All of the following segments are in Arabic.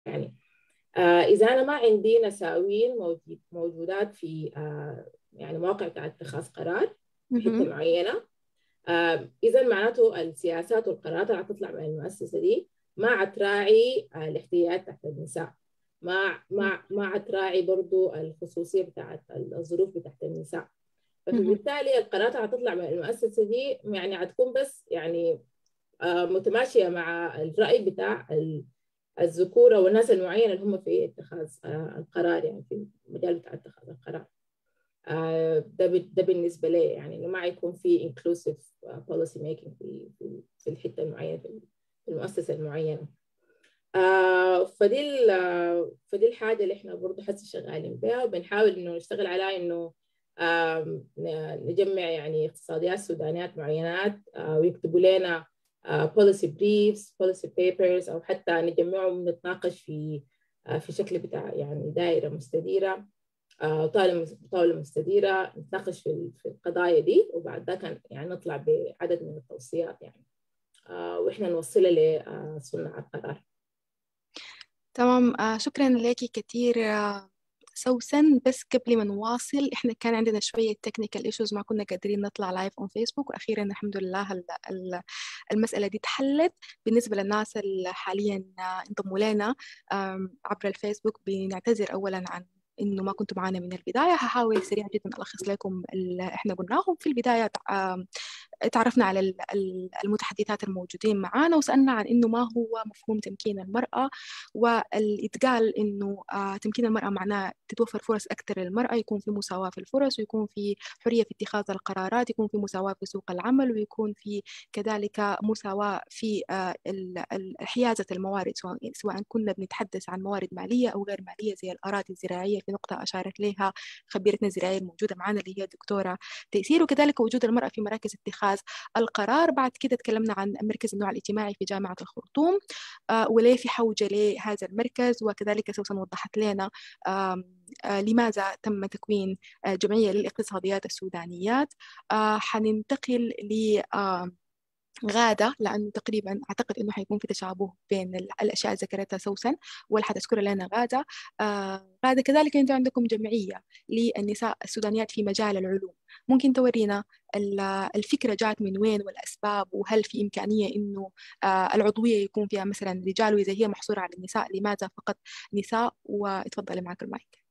يعني إذا أنا ما عندي نساوين موجودات في يعني مواقع بتاع اتخاذ قرار في حتة معينة، إذا معناته السياسات والقرارات اللي هتطلع من المؤسسة دي ما هتراعي الاحتياجات تحت النساء، ما هتراعي برضو الخصوصية بتاعت الظروف بتاعت النساء. فبالتالي القرارات اللي هتطلع من المؤسسة دي يعني هتكون بس يعني متماشية مع الرأي بتاع الذكورة والناس المعينة اللي هم في اتخاذ القرار، يعني في المجال بتاع اتخاذ القرار. ده بالنسبة لي، يعني إنه ما يكون في inclusive policy making في الحتة المعينة، في المؤسسة المعينة. فدي الحاجة اللي إحنا برضو حسي شغالين بها، وبنحاول إنه نشتغل على إنه نجمع يعني اقتصاديات سودانيات معينات ويكتبوا لنا policy briefs policy papers، أو حتى نجمعهم نتناقش في شكل بتاع يعني دائرة مستديرة، طاولة مستديرة، نتناقش في القضايا دي، وبعد ذاك يعني نطلع بعدد من التوصيات يعني وإحنا نوصلها لصناع القرار. تمام. شكرا لك كثير سوسن. بس قبل ما نواصل، احنا كان عندنا شوية تكنيكال ايشوز، ما كنا قادرين نطلع لايف اون فيسبوك، واخيرا الحمد لله المسألة دي اتحلت. بالنسبة للناس اللي حاليا انضموا لنا عبر الفيسبوك، بنعتذر اولا عن انه ما كنتوا معنا من البدايه. هحاول سريع جدا الخص لكم اللي احنا قلناهم في البدايه. تعرفنا على المتحدثات الموجودين معانا، وسألنا عن إنه ما هو مفهوم تمكين المرأة، والإتقال إنه تمكين المرأة معناه تتوفر فرص أكثر للمرأة، يكون في مساواة في الفرص، ويكون في حرية في اتخاذ القرارات، يكون في مساواة في سوق العمل، ويكون في كذلك مساواة في حيازة الموارد، سواء كنا بنتحدث عن موارد مالية أو غير مالية زي الأراضي الزراعية، في نقطة أشارت لها خبيرتنا الزراعية الموجودة معنا اللي هي الدكتورة تيسير، وكذلك وجود المرأة في مراكز اتخاذ القرار. بعد كده تكلمنا عن مركز النوع الاجتماعي في جامعة الخرطوم، وليه في حوجة لهذا المركز، وكذلك سوسن وضحت لنا لماذا تم تكوين جمعية للاقتصاديات السودانيات. حننتقل ل غادة، لأنه تقريبا أعتقد أنه حيكون في تشابه بين الأشياء اللي ذكرتها سوسن واللي حتذكرها لنا غادة. غادة، كذلك أنتم عندكم جمعية للنساء السودانيات في مجال العلوم، ممكن تورينا الفكرة جات من وين والأسباب، وهل في إمكانية أنه العضوية يكون فيها مثلا رجال، وإذا هي محصورة على النساء لماذا فقط نساء؟ واتفضلي معك المايك.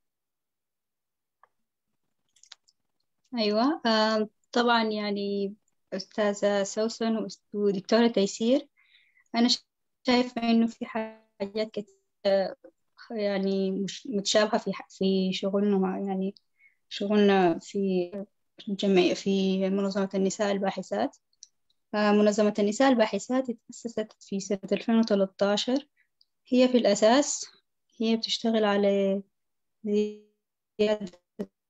أيوة. طبعا يعني أستاذة سوسن ودكتورة تيسير، أنا شايفة إنه في حاجات كتير يعني مش متشابهة في شغلنا، يعني شغلنا في جمعية في منظمة النساء الباحثات. منظمة النساء الباحثات تأسست في سنة 2013. هي في الأساس هي بتشتغل على زيادة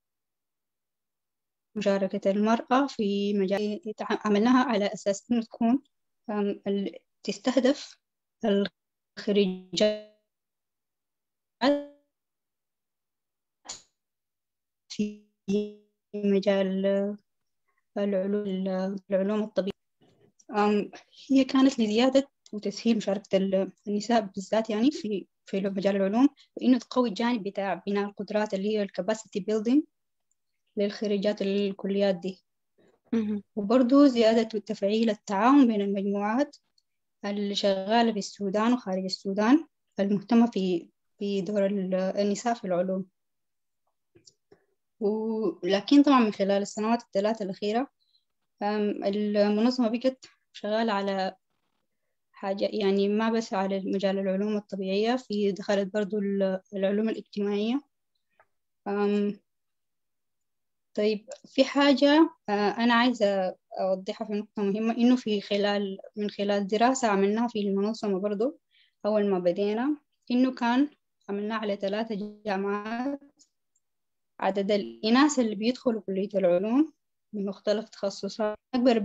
مشاركة المرأة في مجال. عملناها على أساس إنه تكون تستهدف الخريجات في مجال العلوم الطبيعية. هي كانت لزيادة وتسهيل مشاركة النساء بالذات يعني في مجال العلوم، وإنه تقوي الجانب بتاع بناء القدرات اللي هي الكاباسيتي بيلدينج للخريجات الكليات دي، وبرضو زيادة وتفعيل التعاون بين المجموعات اللي شغالة في السودان وخارج السودان المهتمة في دور النساء في العلوم. ولكن طبعا من خلال السنوات الثلاثة الأخيرة المنظمة بقت شغالة على حاجة، يعني ما بس على مجال العلوم الطبيعية، في دخلت برضو العلوم الاجتماعية. طيب في حاجة أنا عايزة أوضحها في نقطة مهمة، إنه من خلال دراسة عملناها في المنظمة برضو أول ما بدينا، إنه كان عملناها على 3 جامعات. عدد الإناث اللي بيدخلوا كلية العلوم من مختلف تخصصات أكبر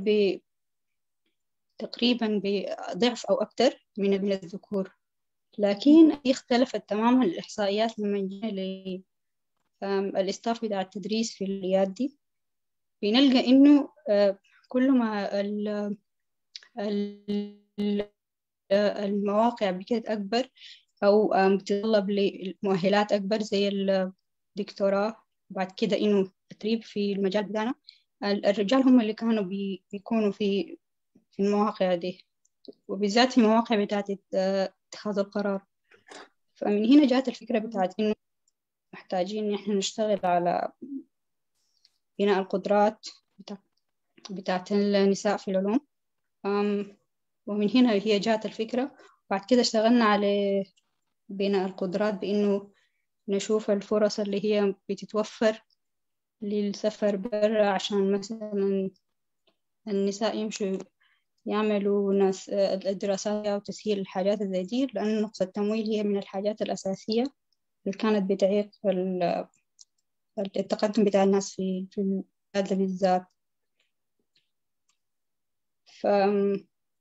تقريبا بضعف أو أكثر من الذكور، لكن اختلفت تماما الإحصائيات لما جينا للإستاف بتاع التدريس في الكليات دي. بنلقى إنه كل ما المواقع بكت أكبر، أو بتتطلب لمؤهلات أكبر زي الدكتوراه، بعد كده إنه تدريب في المجال بتاعنا. الرجال هم اللي كانوا بيكونوا في المواقع دي، وبالذات في المواقع بتاعت اتخاذ القرار. فمن هنا جاءت الفكرة بتاعت إنه محتاجين إحنا نشتغل على بناء القدرات بتاعت النساء في العلوم. ومن هنا هي جاءت الفكرة. بعد كده اشتغلنا على بناء القدرات بإنه نشوف الفرص اللي هي بتتوفر للسفر برا، عشان مثلا النساء يمشوا يعملوا الدراسات وتسهيل الحاجات زي دي، لأن نقص التمويل هي من الحاجات الأساسية اللي كانت بتعيق التقدم بتاع الناس في هذا بالذات. فأنا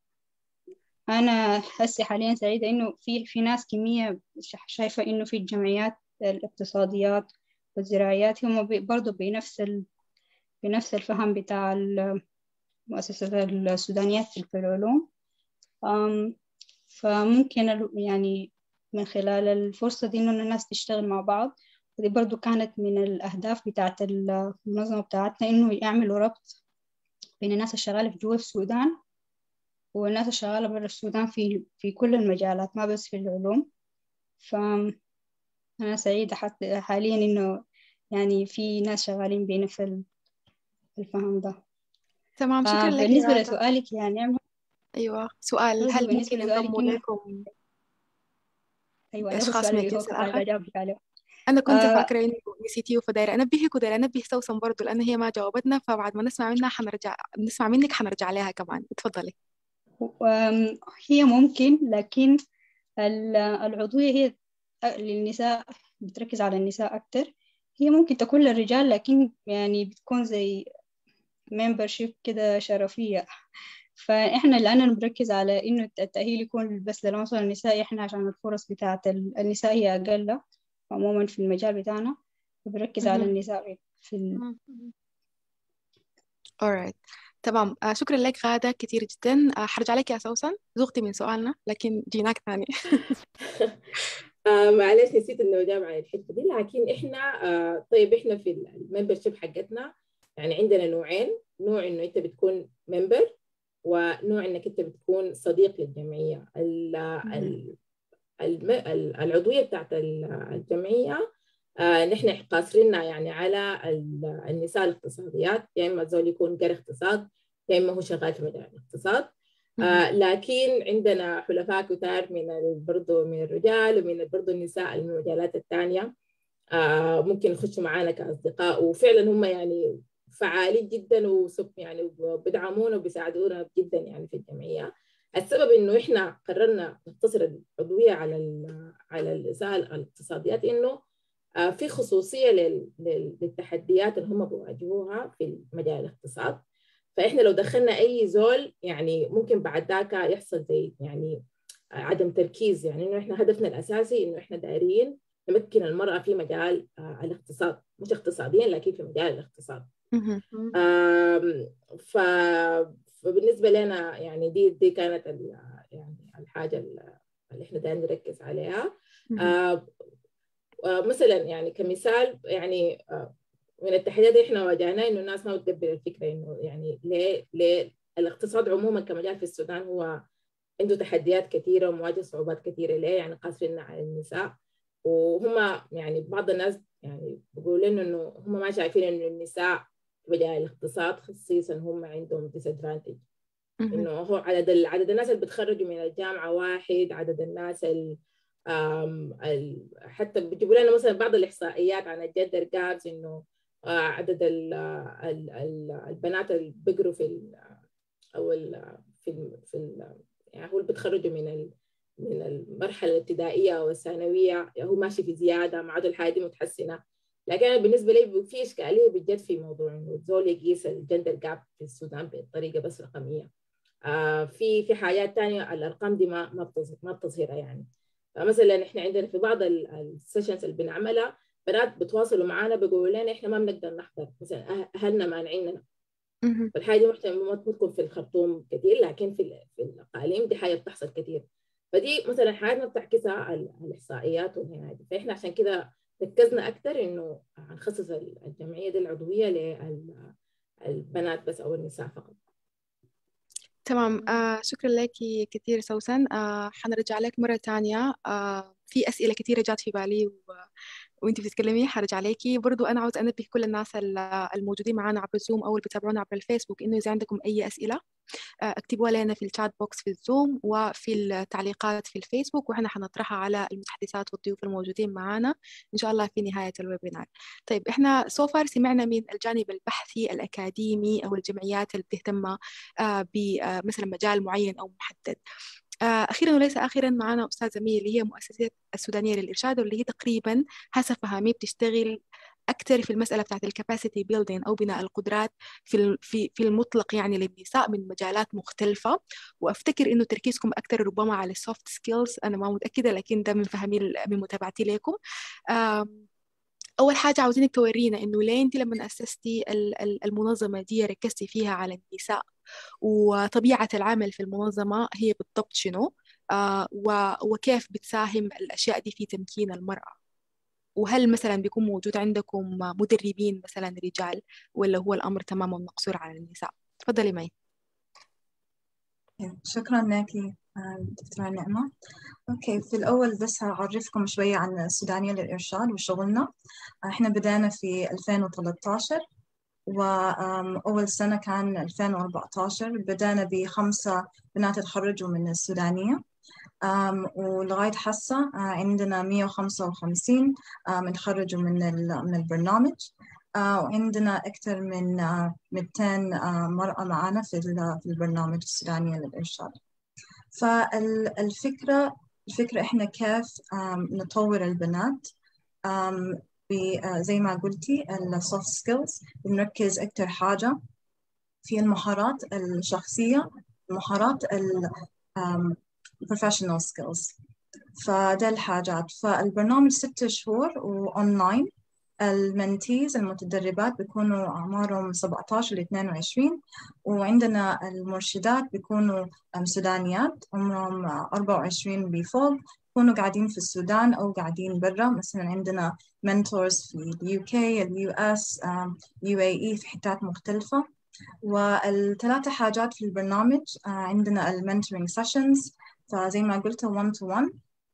هسه حاليا سعيدة إنه في ناس كمية شايفة إنه في الجمعيات الاقتصاديات والزراعيات هم برضو بنفس الفهم بتاع مؤسسة السودانيات في العلوم. فممكن يعني من خلال الفرصة دي إنه الناس تشتغل مع بعض. ودي برضو كانت من الأهداف بتاعت المنظمة بتاعتنا، إنه يعملوا ربط بين الناس الشغالة في جوا السودان والناس الشغالة برا السودان في كل المجالات، ما بس في العلوم. فأنا سعيدة حتى حاليا إنه يعني في ناس شغالين بنفس الفهم ده. تمام، شكرا لك يا بالنسبة غادة. لسؤالك يعني أيوة، سؤال: هل بالنسبة ممكن لسؤالك ينضموا لكم أيوة، هذا أشخاص السؤال من اللي هو الجنس كنت الآخر؟ أجاوبك عليه. أنا كنت فاكرة إنه نسيتيه، فدايرة أنبهك ودايرة أنبه سوسن برضو، لأن هي ما جاوبتنا، فبعد ما نسمع منها نسمع منك حنرجع عليها كمان. اتفضلي. هي ممكن، لكن العضوية هي للنساء، بتركز على النساء أكتر. هي ممكن تكون للرجال، لكن يعني بتكون زي membership كده شرفية. فإحنا الآن بنركز على إنه التأهيل يكون بس للعنصر النسائي، إحنا عشان الفرص بتاعت النساء هي أقل عموما في المجال بتاعنا، فبنركز على النساء في alright. تمام. شكرا لك غادة كثير جدا. حرجع لك يا سوسن، زغتي من سؤالنا لكن جيناك ثاني. معلش نسيت انه اجاوب على الحته دي، لكن احنا طيب احنا في الممبرشيب حقتنا يعني عندنا نوعين: نوع انه انت بتكون ممبر، ونوع انك انت بتكون صديق للجمعيه. العضويه بتاعت الجمعيه نحن قاصرينها يعني على النساء الاقتصاديات، يا اما زول يكون قرا اقتصاد يا اما هو شغال في مجال الاقتصاد. لكن عندنا حلفاء كتار برضه من الرجال ومن برضه النساء المجالات الثانيه ممكن يخشوا معانا كاصدقاء، وفعلا هم يعني فعالين جدا يعني وبيدعمونا وبيساعدونا جدا يعني في الجمعيه. السبب انه احنا قررنا نقتصر العضويه على النساء الاقتصاديات، انه في خصوصيه للتحديات اللي هم بيواجهوها في مجال الاقتصاد. فإحنا لو دخلنا أي زول يعني ممكن بعد ذاك يحصل زي يعني عدم تركيز، يعني إنه إحنا هدفنا الأساسي إنه إحنا دايرين نمكن المرأة في مجال الاقتصاد، مش اقتصاديا لكن في مجال الاقتصاد. فبالنسبة لنا يعني دي كانت يعني الحاجة اللي إحنا دايرين نركز عليها. مثلا يعني كمثال يعني من التحديات اللي احنا واجهناها انه الناس ما بتقبل الفكره انه يعني ليه الاقتصاد عموما كمجال في السودان هو عنده تحديات كثيره ومواجه صعوبات كثيره. ليه يعني قاصرين على النساء؟ وهم يعني بعض الناس يعني بيقولوا لنا انه هم ما شايفين انه النساء في مجال الاقتصاد خصيصا هم عندهم disadvantage، انه هو عدد الناس اللي بتخرجوا من الجامعه واحد، عدد الناس حتى بيجيبوا لنا مثلا بعض الاحصائيات عن الجندر جابز، انه عدد البنات اللي بيقروا او يعني هو اللي بيتخرجوا من المرحله الابتدائيه او الثانويه هو ماشي في زياده، مع عدد الحياه دي متحسنه. لكن بالنسبه لي في اشكاليه بجد في موضوع انه الزول يقيس الجندر جاب في السودان بطريقه بس رقميه. في حاجات ثانيه الارقام دي ما بتظهرها يعني. فمثلا احنا عندنا في بعض السيشنز اللي بنعملها بنات بتواصلوا معانا بيقولوا لنا احنا ما بنقدر نحضر، مثلا اهلنا مانعيننا. فالحاجه دي ما تكون في الخرطوم كثير، لكن في الاقاليم دي حاجه بتحصل كثير. فدي مثلا حاجات ما بتعكسها الإحصائيات هنا دي. فإحنا عشان كده ركزنا أكتر إنه هنخصص الجمعية دي العضوية للبنات بس أو النساء فقط. تمام. شكرا لك كثير سوسن. حنرجع لك مرة تانية. في أسئلة كثيرة جات في بالي وانت بتتكلمي حرجع عليكي. برضو انا عاوز انبه كل الناس الموجودين معنا عبر الزوم او اللي بيتابعونا عبر الفيسبوك انه اذا عندكم اي اسئله اكتبوها لنا في الشات بوكس في الزوم وفي التعليقات في الفيسبوك، واحنا حنطرحها على المتحدثات والضيوف الموجودين معنا ان شاء الله في نهايه الويبينار. طيب احنا سوفر سمعنا من الجانب البحثي الاكاديمي او الجمعيات اللي بتهتم بمثلا مجال معين او محدد. أخيرا وليس آخرا معنا أستاذة مي اللي هي مؤسسة السودانية للإرشاد، واللي هي تقريبا حسب فهمي بتشتغل أكثر في المسألة بتاعت الكاباسيتي بيلدينج أو بناء القدرات في المطلق يعني للنساء من مجالات مختلفة. وأفتكر إنه تركيزكم أكثر ربما على السوفت سكيلز، أنا ما متأكدة لكن ده من فهمي من متابعتي لكم. أول حاجة عاوزينك تورينا إنه ليه أنت لما أسستي المنظمة دي ركزتي فيها على النساء، وطبيعة العمل في المنظمة هي بالضبط شنو، وكيف بتساهم الأشياء دي في تمكين المرأة، وهل مثلا بيكون موجود عندكم مدربين مثلا رجال ولا هو الأمر تماما مقصور على النساء؟ تفضلي معي. شكرا لك دكتورة نعمة. أوكي، في الأول بس هعرفكم شوية عن السودانية للإرشاد وشغلنا. إحنا بدأنا في 2013 وأول سنة كان 2014. بدأنا ب5 بنات تخرجوا من السودانية ولغاية حسا عندنا 155 تخرجوا من البرنامج، وعندنا أكثر من 200 مرأة معنا في البرنامج السودانية للإرشاد. فالفكرة إحنا كيف نطور البنات زي ما قلتي السوفت سكيلز. بنركز أكتر حاجة في المهارات الشخصية، المهارات professional skills. فده الحاجات. فالبرنامج 6 شهور وأونلاين. المنتيز المتدربات بيكونوا أعمارهم 17 ل 22، وعندنا المرشدات بيكونوا سودانيات عمرهم 24 بفوق، بيكونوا قاعدين في السودان أو قاعدين برا. مثلا عندنا mentors في UK، US، UAE، في حتات مختلفة. والثلاثة حاجات في البرنامج عندنا المنتورينج سيشنز، فزي ما قلت 1 to 1.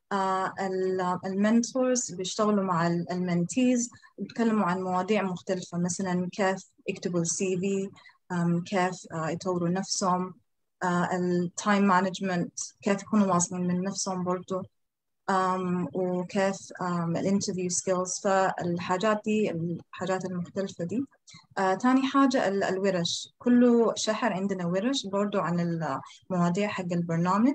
المنتورز بيشتغلوا مع المنتيز، بيتكلموا عن مواضيع مختلفة، مثلا كيف يكتبوا CV، كيف يطوروا نفسهم، التايم مانجمنت، كيف يكونوا واصلين من نفسهم برضو، وكيف الانترفيو سكيلز. فالحاجات دي الحاجات المختلفة دي. تاني حاجة الورش، كل شهر عندنا ورش برضو عن المواضيع حق البرنامج.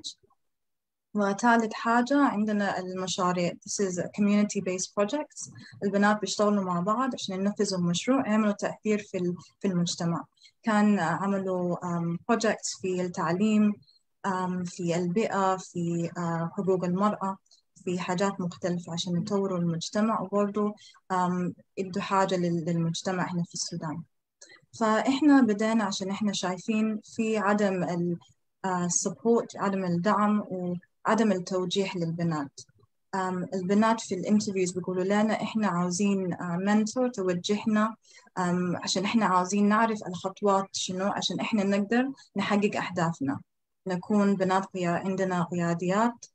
وثالث حاجة عندنا المشاريع. This is community based projects. البنات بيشتغلوا مع بعض عشان ينفذوا المشروع، يعملوا تأثير في المجتمع. كان عملوا projects في التعليم، في البيئة، في حقوق المرأة، في حاجات مختلفة عشان يطوروا المجتمع، وبرضو يدوا حاجة للمجتمع هنا في السودان. فإحنا بدأنا عشان إحنا شايفين في عدم السبورت، عدم الدعم وعدم التوجيه للبنات. البنات في الانترفيوز بيقولوا لنا إحنا عاوزين منتور توجهنا، عشان إحنا عاوزين نعرف الخطوات شنو عشان إحنا نقدر نحقق أهدافنا، نكون بنات عندنا قياديات،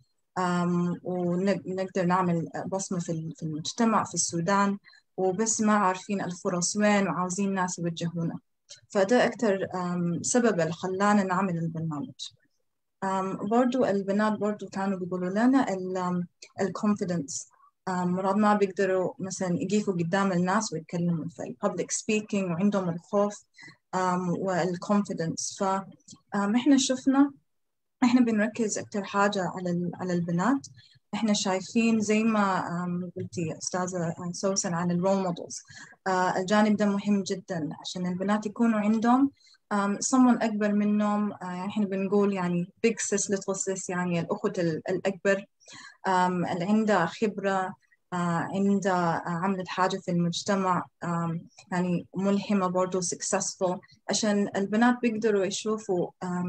ونقدر نعمل بصمة في المجتمع في السودان، وبس ما عارفين الفرص وين وعاوزين ناس يوجهونا. فده أكتر سبب اللي خلانا نعمل البرنامج. برضو البنات برضو كانوا بيقولوا لنا الكونفيدنس، مرات ما بيقدروا مثلا يقيفوا قدام الناس ويتكلموا في الببليك سبيكينج، وعندهم الخوف والكونفيدنس. فإحنا شفنا إحنا بنركز أكتر حاجة على البنات. إحنا شايفين زي ما قلتي أستاذة سوسن عن الرول مودلز، الجانب ده مهم جدا عشان البنات يكونوا عندهم someone أكبر منهم. إحنا بنقول يعني big sis little sis، يعني الأخت الأكبر اللي عندها خبرة، عندها عملت حاجة في المجتمع، يعني ملهمة برضو successful، عشان البنات بيقدروا يشوفوا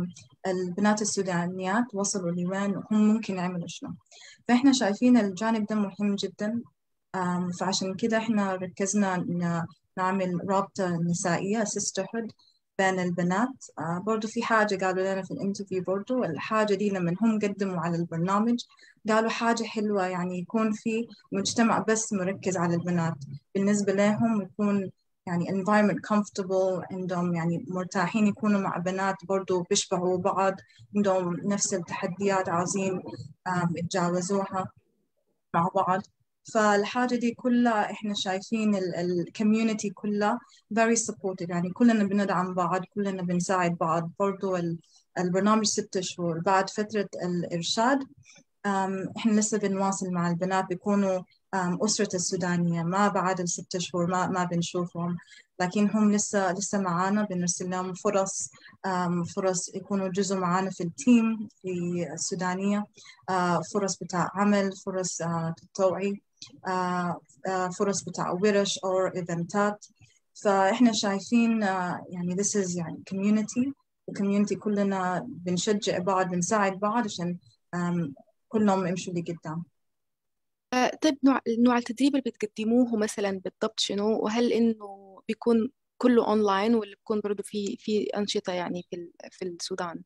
البنات السودانيات وصلوا لوين وهم ممكن يعملوا شنو. فإحنا شايفين الجانب ده مهم جدا. فعشان كده إحنا ركزنا نعمل رابطة نسائية sisterhood بين البنات. برضو في حاجة قالوا لنا في الانترفيو، برضو الحاجة دي لما هم قدموا على البرنامج قالوا حاجة حلوة، يعني يكون في مجتمع بس مركز على البنات بالنسبة لهم، يكون يعني environment comfortable عندهم، يعني مرتاحين يكونوا مع بنات برضو بيشبهوا بعض، عندهم نفس التحديات عاوزين يتجاوزوها مع بعض. فالحاجة دي كلها إحنا شايفين الكوميونتي كلها very supportive، يعني كلنا بندعم بعض، كلنا بنساعد بعض. برضو البرنامج 6 شهور بعد فترة الإرشاد إحنا لسه بنواصل مع البنات، بيكونوا أسرة السودانية، ما بعد ال6 شهور ما بنشوفهم، لكن هم لسه معانا، بنرسل لهم فرص يكونوا جزء معانا في التيم في السودانية، فرص بتاع عمل، فرص توعي، فرص بتاع ورش أو إيفنتات. فإحنا شايفين يعني this is يعني community كلنا بنشجع بعض، بنساعد بعض عشان كلهم يمشوا لقدام. طيب نوع التدريب اللي بتقدموه مثلا بالضبط شنو؟ وهل إنه بيكون كله أونلاين ولا بيكون برضو في أنشطة يعني في السودان؟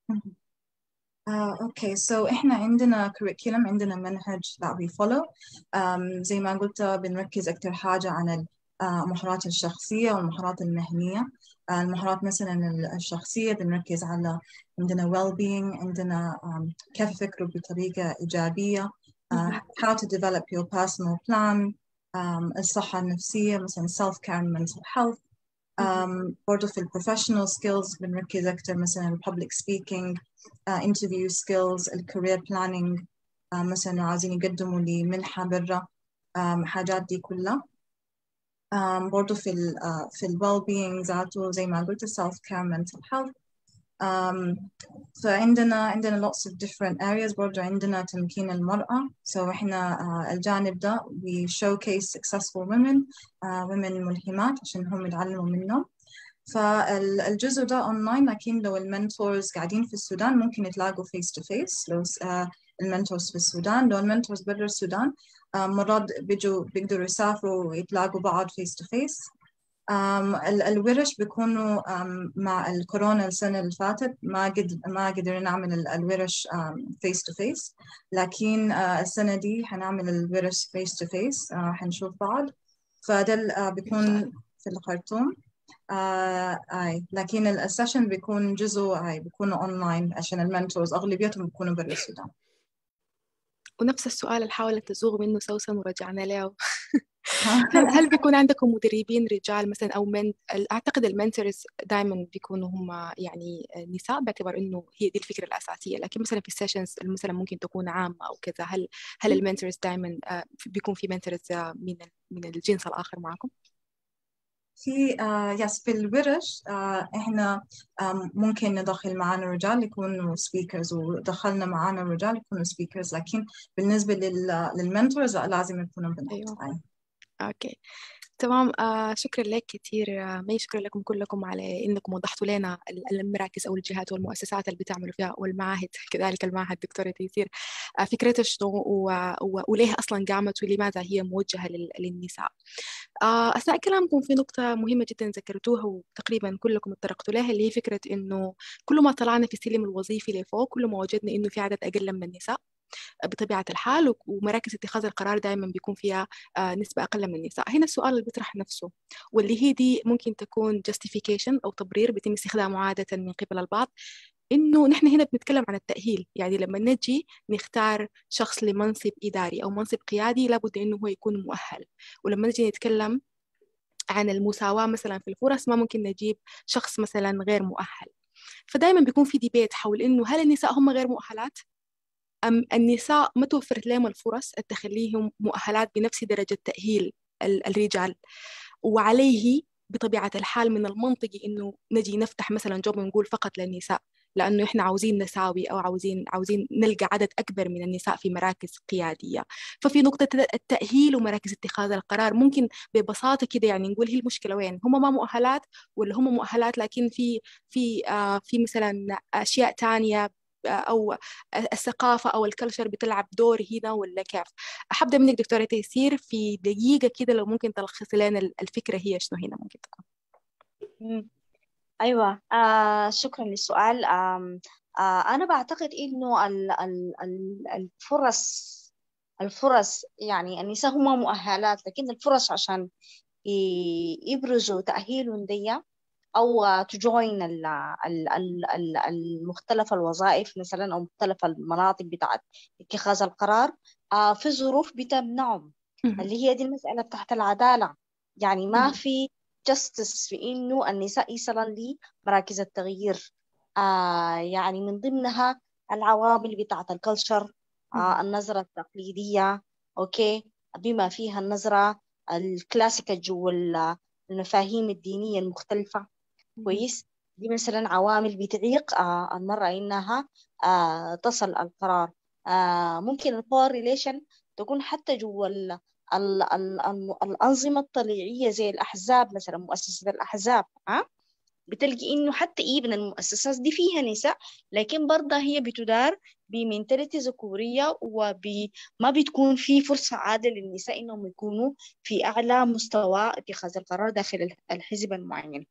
اوكي سو احنا عندنا curriculum، عندنا منهج that we follow. زي ما قلت بنركز اكثر حاجه على المهارات الشخصيه والمهارات المهنيه. المهارات مثلا الشخصيه بنركز على عندنا well-being، عندنا كيف يفكروا بطريقه ايجابيه، how to develop your personal plan، الصحه النفسيه مثلا self care and mental health. برضو في professional skills بنركز أكتر مثلا public speaking، interview skills، career planning، مثلا عايزين يقدموا لي منحة برا، حاجات دي كلها. برضو في well-being ذاته زي ما قلت self care mental health. فعندنا lots of different areas. برضو عندنا تمكين المرأة، إحنا الجانب ده we showcase successful women ملهمات عشان هم يتعلموا منهم. فالجزء ده أونلاين، لكن لو المنتورز قاعدين في السودان ممكن يتلاقوا face to face. لو المنتورز في السودان، لو المنتورز برا السودان مرات بيقدروا يسافروا ويتلاقوا بعض face to face. الورش بيكونوا مع الكورونا السنة اللي فاتت ما قدرنا نعمل الورش face to face، لكن السنة دي حنعمل الورش face to face، حنشوف بعض. فده بيكون في الخرطوم. لكن السيشن بيكون جزء بيكونوا اونلاين عشان المنتورز اغلبيتهم بيكونوا برا السودان. ونفس السؤال اللي حاولت تزوغ منه سوسن ورجعنا له. هل بيكون عندكم مدربين رجال مثلا او اعتقد المنتورز دائما بيكونوا هم يعني نساء، باعتبار انه هي دي الفكره الاساسيه، لكن مثلا في السيشنز مثلا ممكن تكون عامه او كذا، هل المنتورز دائما بيكون في منتورز من الجنس الاخر معكم؟ في الورش احنا ممكن ندخل معانا رجال يكونوا سبيكرز، ودخلنا معانا رجال يكونوا سبيكرز، لكن بالنسبة للمنتورز لازم يكونوا بنات. أيوة. اوكي تمام. شكرا لك كثير مي، شكرا لكم كلكم على انكم وضحتوا لنا المراكز او الجهات والمؤسسات اللي بتعملوا فيها، والمعاهد كذلك المعهد دكتورة تيسير فكرته شنو وليه اصلا قامت ولماذا هي موجهة للنساء. اثناء كلامكم في نقطة مهمة جدا ذكرتوها وتقريبا كلكم اتطرقتوا لها، اللي هي فكرة انه كل ما طلعنا في السلم الوظيفي لفوق كل ما وجدنا انه في عدد اقل من النساء بطبيعة الحال، ومراكز اتخاذ القرار دائما بيكون فيها نسبة أقل من النساء. هنا السؤال اللي بيطرح نفسه، واللي هي دي ممكن تكون justification أو تبرير بيتم استخدامه عادة من قبل البعض، إنه نحن هنا بنتكلم عن التأهيل. يعني لما نجي نختار شخص لمنصب إداري أو منصب قيادي لابد إنه هو يكون مؤهل، ولما نجي نتكلم عن المساواة مثلا في الفرص ما ممكن نجيب شخص مثلا غير مؤهل. فدائما بيكون في ديبيت حول إنه هل النساء هم غير مؤهلات أم النساء ما توفرت لهم الفرص تخليهم مؤهلات بنفس درجة تأهيل الرجال، وعليه بطبيعة الحال من المنطقي إنه نجي نفتح مثلا جوب ونقول فقط للنساء. لأنه إحنا عاوزين نساوي أو عاوزين نلقى عدد أكبر من النساء في مراكز قيادية. ففي نقطة التأهيل ومراكز اتخاذ القرار ممكن ببساطة كده يعني نقول هي المشكلة وين؟ هم ما مؤهلات ولا هم مؤهلات لكن في مثلا أشياء تانية أو الثقافة أو الكلتشر بتلعب دور هنا ولا كيف؟ أحب منك دكتورة تيسير في دقيقة كده لو ممكن تلخصي لنا الفكرة هي شنو هنا ممكن تكون. أيوة، شكرا للسؤال. أنا بعتقد إنه الفرص يعني النساء هم مؤهلات، لكن الفرص عشان يبرزوا تأهيلهم دي أو تجوين المختلف الوظائف مثلا أو مختلف المناطق بتاعت اتخاذ القرار في ظروف بتمنعهم، اللي هي دي المسألة بتاعت العدالة. يعني ما في justice في إنه النساء يصلن لمراكز التغيير. يعني من ضمنها العوامل بتاعت الكلتشر، النظرة التقليدية، أوكي، بما فيها النظرة الكلاسيكية جوا المفاهيم الدينية المختلفة. كويس، دي مثلا عوامل بتعيق المرأة إنها تصل القرار. ممكن الباور ريليشن تكون حتى جوا الأنظمة الطليعية زي الأحزاب، مثلا مؤسسة الأحزاب بتلقي إنه حتى من المؤسسات دي فيها نساء، لكن برضه هي بتدار بمنتاليتي ذكورية وما بتكون في فرصة عادلة للنساء إنهم يكونوا في أعلى مستوى اتخاذ القرار داخل الحزب المعين.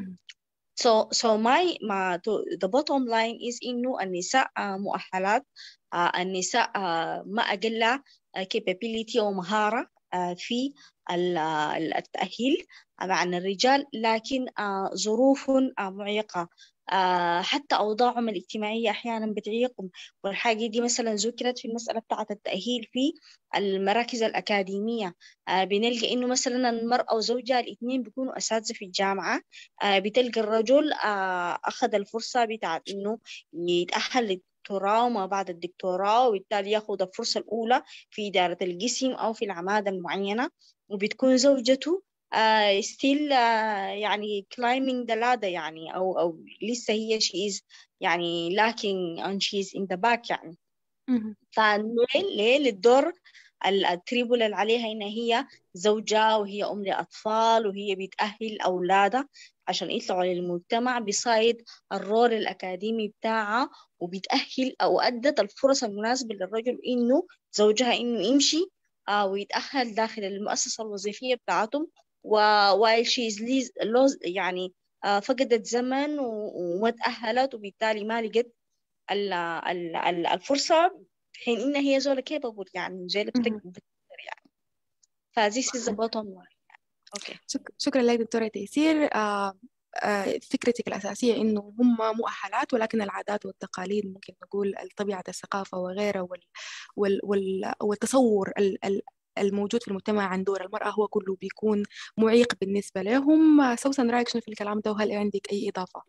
The bottom line is إنه النساء مؤهلات، النساء ما أقل capability ومهارة في التأهيل عن الرجال، لكن ظروف معيقة، حتى أوضاعهم الاجتماعية أحيانا بتعيقهم. والحاجة دي مثلا ذكرت في المسألة بتاعة التأهيل في المراكز الأكاديمية. بنلقى إنه مثلا المرأة وزوجها الاثنين بيكونوا أساتذة في الجامعة، بتلقى الرجل أخذ الفرصة بتاعة إنه يتأهل للدكتوراه وما بعد الدكتوراه، وبالتالي يأخذ الفرصة الأولى في إدارة القسم أو في العمادة المعينة، وبتكون زوجته still يعني climbing the ladder، يعني أو لسه هي she is يعني lacking and she is in the back يعني. فليه للدور التريبل اللي عليها إن هي زوجة وهي أم لأطفال وهي بتأهل أولادها عشان يطلعوا للمجتمع بصايد الرول الأكاديمي بتاعها، وبتأهل أو أدت الفرص المناسبة للرجل إنه زوجها إنه يمشي ويتأهل داخل المؤسسة الوظيفية بتاعتهم. while she is يعني فقدت زمن وما تأهلت، وبالتالي ما لقت الفرصة حين إن هي زولة كيبابل يعني زولة بتقدر يعني. فذي is the bottom line. أوكي. شكرا لك دكتورة تيسير. فكرتك الأساسية إنه هم مؤهلات، ولكن العادات والتقاليد ممكن نقول طبيعة الثقافة وغيرها والتصور الموجود في المجتمع عن دور المرأة هو كله بيكون معيق بالنسبة لهم. سوسن، رأيك شنو في الكلام ده وهل عندك أي إضافة؟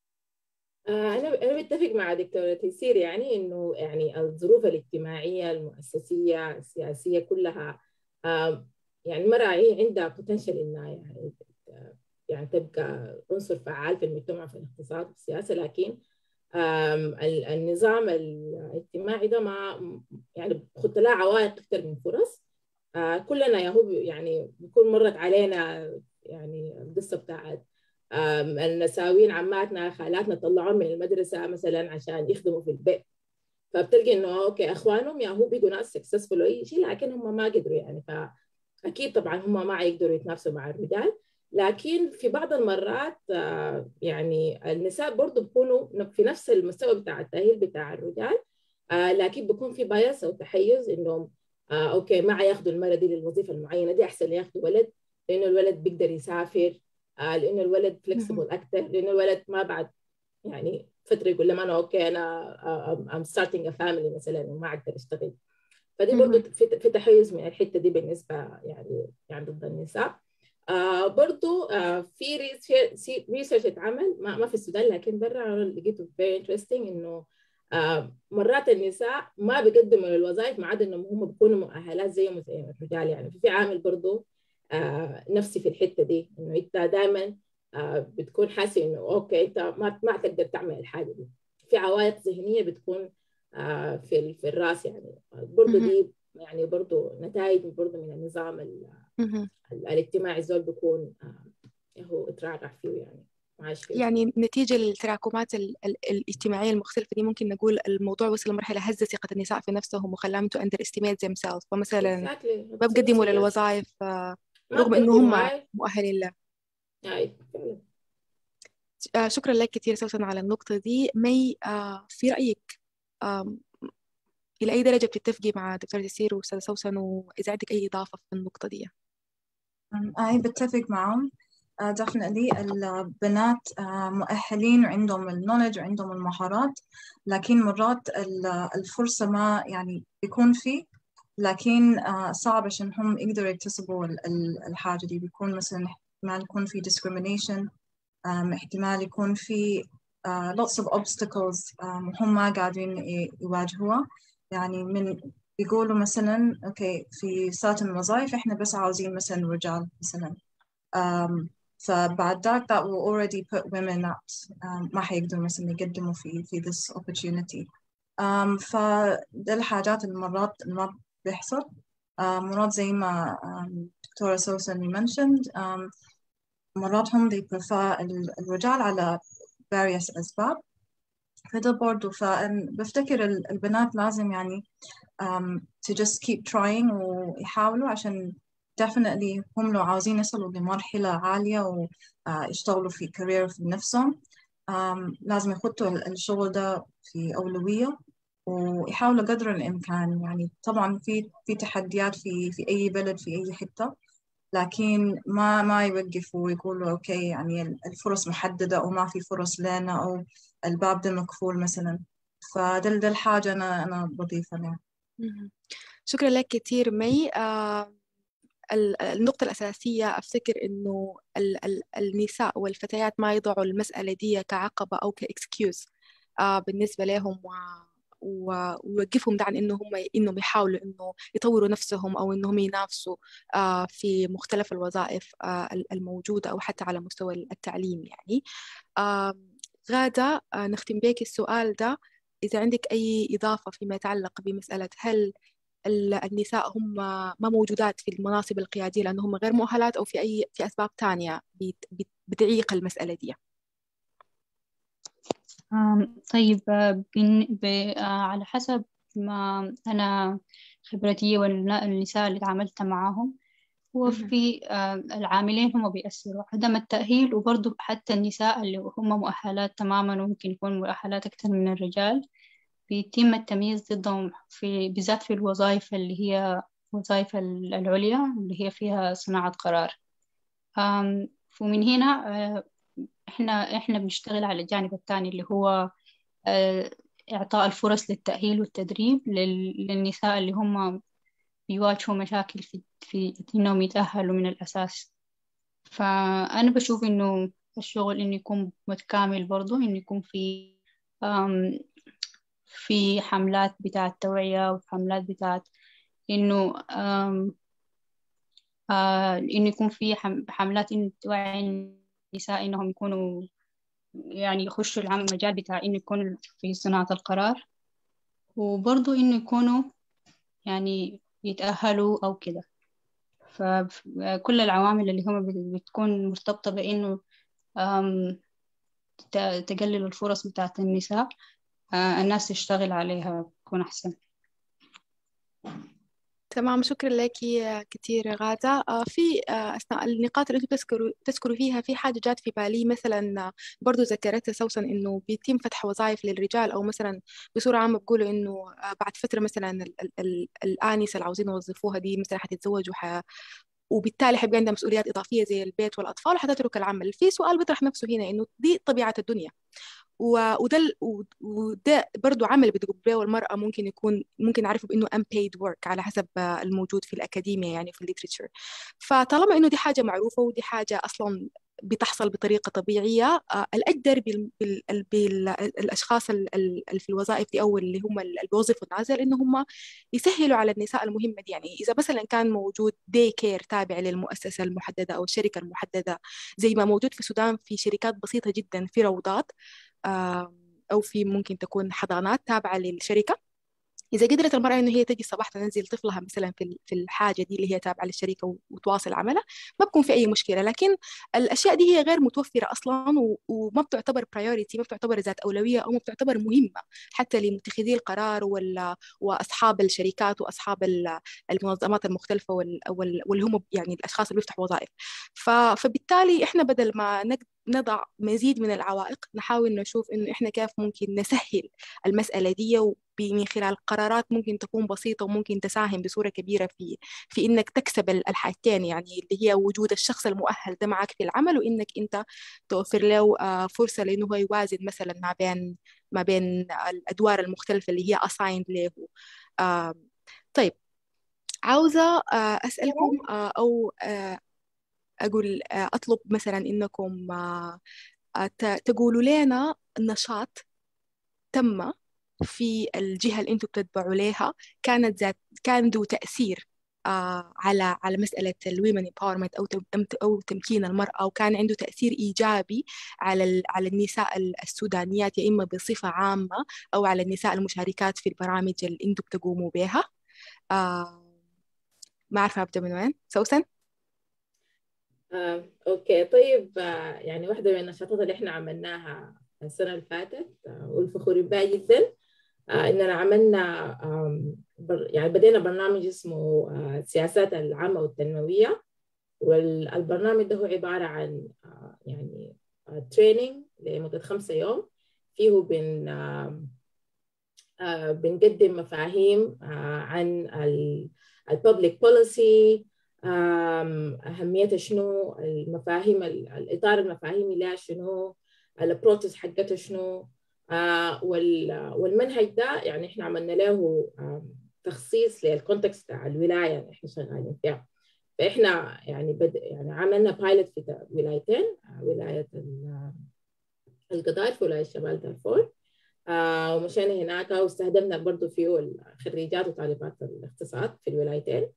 أنا بتفق مع دكتورة تيسير، يعني إنه يعني الظروف الاجتماعية المؤسسية السياسية كلها يعني المرأة هي عندها بوتنشل إنها يعني تبقى عنصر فعال في المجتمع في الاقتصاد والسياسة، لكن النظام الاجتماعي ده ما يعني خدت لها عوائق أكثر من فرص. كلنا يهو يعني بيكون مرت علينا يعني القصة بتاعت النساوين عماتنا خالاتنا طلعون من المدرسة مثلا عشان يخدموا في البيت، فبتلقي إنه أوكي أخوانهم يهو بيجوا ناس سكسسفول أي شيء، لكن هم ما قدروا يعني. فأكيد طبعا هم ما يقدروا يتنافسوا مع الرجال، لكن في بعض المرات يعني النساء برضو بيكونوا في نفس المستوى بتاع التأهيل بتاع الرجال، لكن بيكون في بايس أو تحيز إنهم أوكي ما ياخدوا المرأة دي للوظيفة المعينة دي، أحسن ياخدوا ولد لأنه الولد بيقدر يسافر، لأنه الولد فلكسبل أكتر، لأنه الولد ما بعد يعني فترة يقول لما أنا أوكي أنا I'm starting a family مثلا وما أقدر أشتغل. فدي برضو في تحيز من الحتة دي بالنسبة يعني ضد النساء. برضو في ريسيرش اتعمل ما في السودان لكن برا، لقيته very interesting إنه مرات النساء ما بيقدموا للوظائف ما عدا إنهم هم بيكونوا مؤهلات زي الرجال. يعني في عامل برضو نفسي في الحتة دي، إنه أنت دائما بتكون حاسة إنه أوكي أنت ما تقدر تعمل الحاجة دي، في عوائق ذهنية بتكون في الراس، يعني برضو دي يعني برضو نتائج برضو من النظام الاجتماعي، الزول بيكون هو اترعرع فيه يعني عايش فيه. يعني نتيجة التراكمات الاجتماعية المختلفة دي ممكن نقول الموضوع وصل لمرحلة هز ثقة النساء في نفسهم وخلاهم to underestimate themselves، فمثلا ما بقدموا للوظائف رغم إنه هم مؤهلين له. شكرا لك كثير سوسن على النقطة دي. مي، في رأيك إلى أي درجة بتتفقي مع دكتور تيسير وأستاذة سوسن، وإذا عندك أي إضافة في النقطة دي؟ أنا بتفق معهم. definitely البنات مؤهلين وعندهم النولج وعندهم المهارات، لكن مرات الفرصة ما يعني بيكون فيه، لكن صعب عشان هم يقدروا يكتسبوا الحاجة دي. بيكون مثلا احتمال يكون في discrimination، احتمال يكون في lots of obstacles هم ما قاعدين يواجهوها. يعني من بيقولوا مثلا اوكي في certain وظائف احنا بس عاوزين مثلا رجال مثلا، فبعد ذاك that will already put women at ما حيقدروا مثلا يقدموا في this opportunity. فده الحاجات المرات ما بيحصل. مرات زي ما دكتورة سوسن mentioned، مرات هم they prefer الرجال على various أسباب. فده برضو فبفتكر البنات لازم يعني to just keep trying ويحاولوا، عشان definitely هم لو عاوزين يصلوا لمرحلة عالية ويشتغلوا في career في نفسهم، لازم يحطوا الشغل ده في أولوية ويحاولوا قدر الإمكان. يعني طبعا في تحديات في أي بلد في أي حتة، لكن ما يوقفوا ويقولوا أوكي يعني الفرص محددة أو ما في فرص لنا أو الباب ده مقفول مثلا. فده الحاجة أنا بضيفها لها. شكرا لك كثير مي. النقطة الأساسية أفتكر إنه النساء والفتيات ما يضعوا المسألة دي كعقبة أو كإكسكيوز بالنسبة لهم ويوقفهم ده عن إنهم يحاولوا إنه يطوروا نفسهم أو إنهم ينافسوا في مختلف الوظائف الموجودة أو حتى على مستوى التعليم. يعني غادة، نختم بيك السؤال ده، إذا عندك أي إضافة فيما يتعلق بمسألة هل النساء هم ما موجودات في المناصب القيادية لأنهم غير مؤهلات، أو في أسباب تانية بتعيق المسألة دي؟ طيب، على حسب ما أنا خبرتي والنساء اللي تعاملت معاهم، هو في العاملين هم بيأثروا عدم التأهيل، وبرضه حتى النساء اللي هم مؤهلات تماما وممكن يكون مؤهلات أكثر من الرجال بيتم التمييز ضدهم بالذات في الوظائف اللي هي وظائف العليا اللي هي فيها صناعة قرار. ومن هنا احنا بنشتغل على الجانب الثاني اللي هو إعطاء الفرص للتأهيل والتدريب للنساء اللي هم بيواجهوا مشاكل في إنهم يتأهلوا من الأساس. فأنا بشوف إنه الشغل إنه يكون متكامل، برضو إنه يكون في حملات بتاعة توعية وحملات بتاعة إنه إنه يكون في حملات إنه توعي النساء إنهم يكونوا يعني يخشوا المجال بتاع إنه يكونوا في صناعة القرار، وبرضو إنه يكونوا يعني يتأهلوا أو كده. فكل العوامل اللي هم بتكون مرتبطة بإنه تقلل الفرص بتاعة النساء، الناس تشتغل عليها تكون أحسن. تمام، شكرا لك كثير غادة. في أثناء النقاط اللي تذكروا فيها، في حاجة جات في بالي مثلا برضو ذكرتها سوسن، إنه بيتم فتح وظائف للرجال، أو مثلا بصورة عامة بقولوا إنه بعد فترة مثلا الآنسة اللي عاوزين يوظفوها دي مثلا حتتزوج وبالتالي حيبقى عندها مسؤوليات إضافية زي البيت والأطفال وحتترك العمل. في سؤال بيطرح نفسه هنا، إنه دي طبيعة الدنيا، وده برضو عمل بتقوم به المرأة ممكن نعرفه بأنه unpaid work على حسب الموجود في الأكاديمية يعني في الليتريتشر. فطالما إنه دي حاجة معروفة ودي حاجة أصلا بتحصل بطريقة طبيعية، الأقدر بالأشخاص اللي في الوظائف دي أو اللي هم اللي بيوظفوا النازل إنه هم يسهلوا على النساء المهمة دي. يعني إذا مثلا كان موجود داي كير تابع للمؤسسة المحددة أو الشركة المحددة، زي ما موجود في السودان في شركات بسيطة جدا في روضات، أو في ممكن تكون حضانات تابعة للشركة. إذا قدرت المرأة إنه هي تجي الصباح تنزل طفلها مثلا في الحاجة دي اللي هي تابعة للشركة وتواصل عملها، ما بكون في أي مشكلة. لكن الأشياء دي هي غير متوفرة أصلا وما بتعتبر priority، ما بتعتبر ذات أولوية أو ما بتعتبر مهمة حتى لمتخذي القرار وأصحاب الشركات وأصحاب المنظمات المختلفة واللي هم يعني الأشخاص اللي بيفتحوا وظائف. فبالتالي إحنا بدل ما نضع مزيد من العوائق نحاول نشوف إنه إحنا كيف ممكن نسهل المسألة دي من خلال قرارات ممكن تكون بسيطة وممكن تساهم بصورة كبيرة في إنك تكسب الحاجتين، يعني اللي هي وجود الشخص المؤهل ده معك في العمل، وإنك أنت توفر له فرصة لأنه هو يوازن مثلا ما بين الأدوار المختلفة اللي هي assigned له. طيب، عاوزة أسألكم أو أقول أطلب مثلا إنكم تقولوا لنا نشاط تم في الجهة اللي أنتم بتتبعوا لها كان ذو تأثير على مسألة الويمن empowerment أو تمكين المرأة، وكان عنده تأثير إيجابي على النساء السودانيات، يا إما بصفة عامة أو على النساء المشاركات في البرامج اللي أنتم بتقوموا بها. ما عارفة أبدأ من وين. سوسن؟ أوكي، طيب. يعني واحدة من النشاطات اللي إحنا عملناها السنة اللي فاتت والفخور بها جدا إننا عملنا يعني بدينا برنامج اسمه السياسات العامة والتنموية. والبرنامج ده هو عبارة عن يعني تريننج لمدة 5 يوم، فيه بنقدم مفاهيم عن الببليك بوليسي، أهميتها شنو، المفاهيم الإطار المفاهيمي لها شنو، الابروتش حقتها شنو. والمنهج ده يعني إحنا عملنا له تخصيص للكونتكست بتاع الولاية اللي إحنا شغالين فيها. فإحنا يعني عملنا بايلوت في ولايتين، ولاية القضاء ولاية شمال دارفور. ومشينا هناك واستخدمنا برضو فيه الخريجات وطالبات الاقتصاد في الولايتين.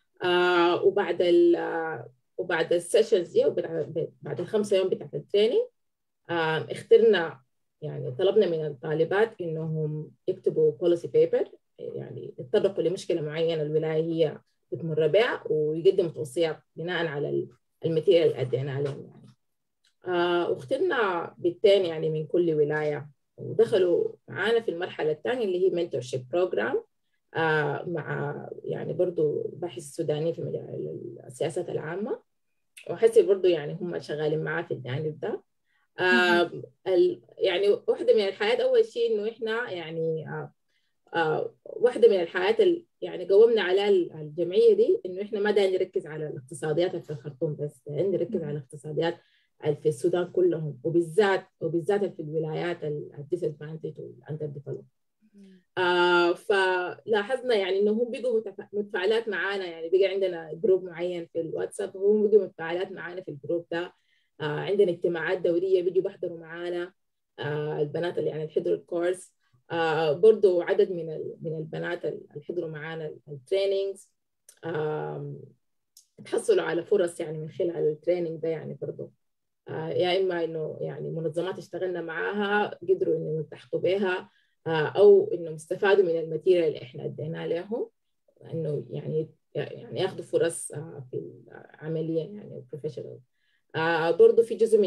وبعد السيشنز دي بعد ال5 يوم بتاعت التريننج اخترنا، يعني طلبنا من الطالبات انهم يكتبوا بوليسي بيبر، يعني يتطرقوا لمشكله معينه الولايه هي بتمر بها ويقدموا توصيات بناء على الماتيريال اللي اديناه لهم يعني. واخترنا بنتين يعني من كل ولايه، ودخلوا معانا في المرحله الثانيه اللي هي منتورشيب بروجرام مع يعني برضو باحث السوداني في مجال السياسات العامه، وحسي برضو يعني هم شغالين معاه في الجانب ده. يعني واحدة من الحاجات أول شيء إنه إحنا يعني واحدة من الحاجات يعني قومنا على الجمعية دي إنه إحنا ما داير نركز على الاقتصاديات في الخرطوم بس، داير نركز على الاقتصاديات في السودان كلهم، وبالذات في الولايات الديسادفانتج والأندر ديفلوب. فلاحظنا يعني إنه هم بقوا متفاعلات معانا، يعني بقى عندنا جروب معين في الواتساب وهم بقوا متفاعلات معانا في الجروب ده. عندنا اجتماعات دورية بيجوا بيحضروا معانا البنات اللي يعني حضروا الكورس. برضو عدد من البنات اللي حضروا معانا الترينينجز تحصلوا على فرص يعني من خلال التريننج ده، يعني برضو يا إما إنه يعني منظمات اشتغلنا معاها قدروا إنهم يلتحقوا بها، أو إنهم استفادوا من الماتيريال اللي إحنا اديناه لهم، إنه يعني ياخذوا فرص في العملية يعني بروفيشنال. برضو في جزء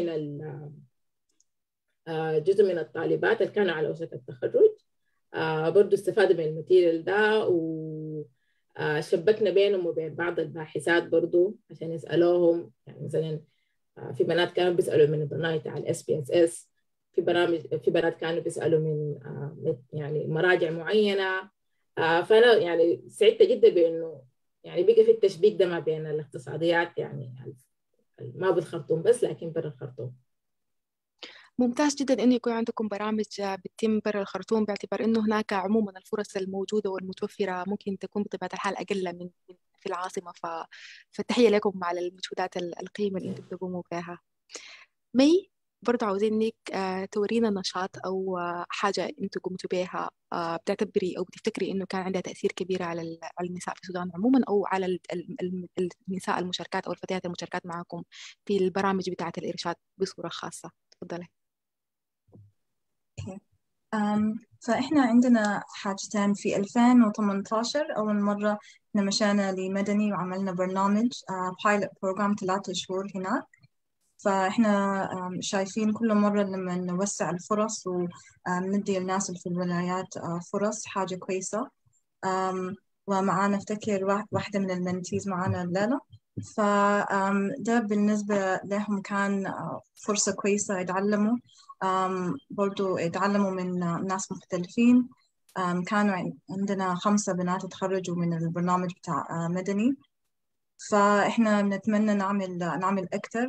من الطالبات اللي كانوا على وشك التخرج برضو استفادوا من الماتيريال ده، وشبكنا بينهم وبين بعض الباحثات برضو عشان يسألوهم. يعني مثلا في بنات كانوا بيسألوا من البرنامج بتاع SWSO، في بنات كانوا بيسألوا من يعني مراجع معينة. فأنا يعني سعدت جدا بأنه يعني بقى في التشبيك ده ما بين الاقتصاديات، يعني ما بالخرطوم بس لكن برا الخرطوم. ممتاز جدا إنه يكون عندكم برامج بتتم برا الخرطوم، باعتبار إنه هناك عموما الفرص الموجودة والمتوفرة ممكن تكون بطبيعة الحال أقل من في العاصمة. فالتحية لكم على المجهودات القيمة اللي أنتم بتقوموا بها. مي، برضه عاوزينك تورينا نشاط أو حاجة أنتم قمتوا بها بتعتبري أو بتفتكري إنه كان عندها تأثير كبير على النساء في السودان عموما، أو على النساء المشاركات أو الفتيات المشاركات معكم في البرامج بتاعة الإرشاد بصورة خاصة. تفضلي. فإحنا عندنا حاجتين. في 2018 أول مرة إحنا مشينا لمدني وعملنا برنامج pilot program 3 شهور هناك. فإحنا شايفين كل مرة لما نوسع الفرص وندي الناس اللي في الولايات فرص حاجة كويسة. ومعانا افتكر واحدة من المنتيز معانا الليلة، فده بالنسبة لهم كان فرصة كويسة يتعلموا، برضو يتعلموا من ناس مختلفين. كانوا عندنا 5 بنات تخرجوا من البرنامج بتاع مدني، فإحنا نتمنى نعمل أكثر.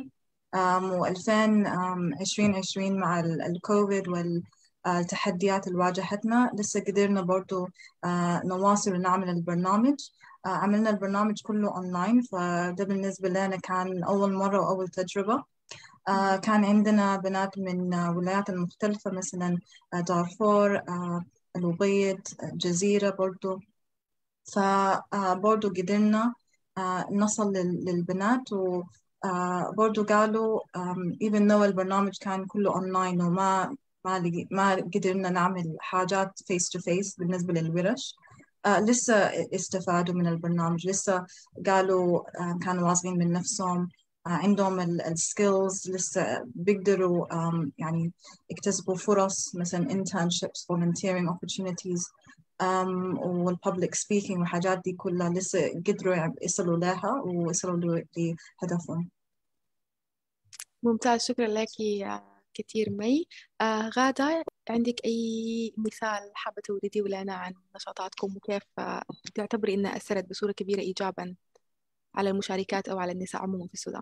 و2020 مع الكوفيد والتحديات اللي واجهتنا لسه قدرنا برضو نواصل ونعمل البرنامج. عملنا البرنامج كله أونلاين، فده بالنسبة لنا كان أول مرة وأول تجربة. كان عندنا بنات من ولايات مختلفة مثلا دارفور، الأبيض، الجزيرة برضو. فبرضو قدرنا نصل للبنات، وبرضو قالوا even though البرنامج كان كله أونلاين وما ما قدرنا نعمل حاجات face to face بالنسبة للورش، لسه استفادوا من البرنامج. لسه قالوا كانوا واثقين من نفسهم، عندهم السكيلز، لسه بيقدروا يعني يكتسبوا فرص مثلا internships, volunteering opportunities والpublic speaking والحاجات دي كلها لسه قدروا يصلوا لها ويصلوا لهدفهم. ممتاز، شكرا لك كثير مي. غادة، عندك أي مثال حابة توريديه لنا عن نشاطاتكم وكيف تعتبري أنها أثرت بصورة كبيرة إيجابا على المشاركات أو على النساء عموما في السودان؟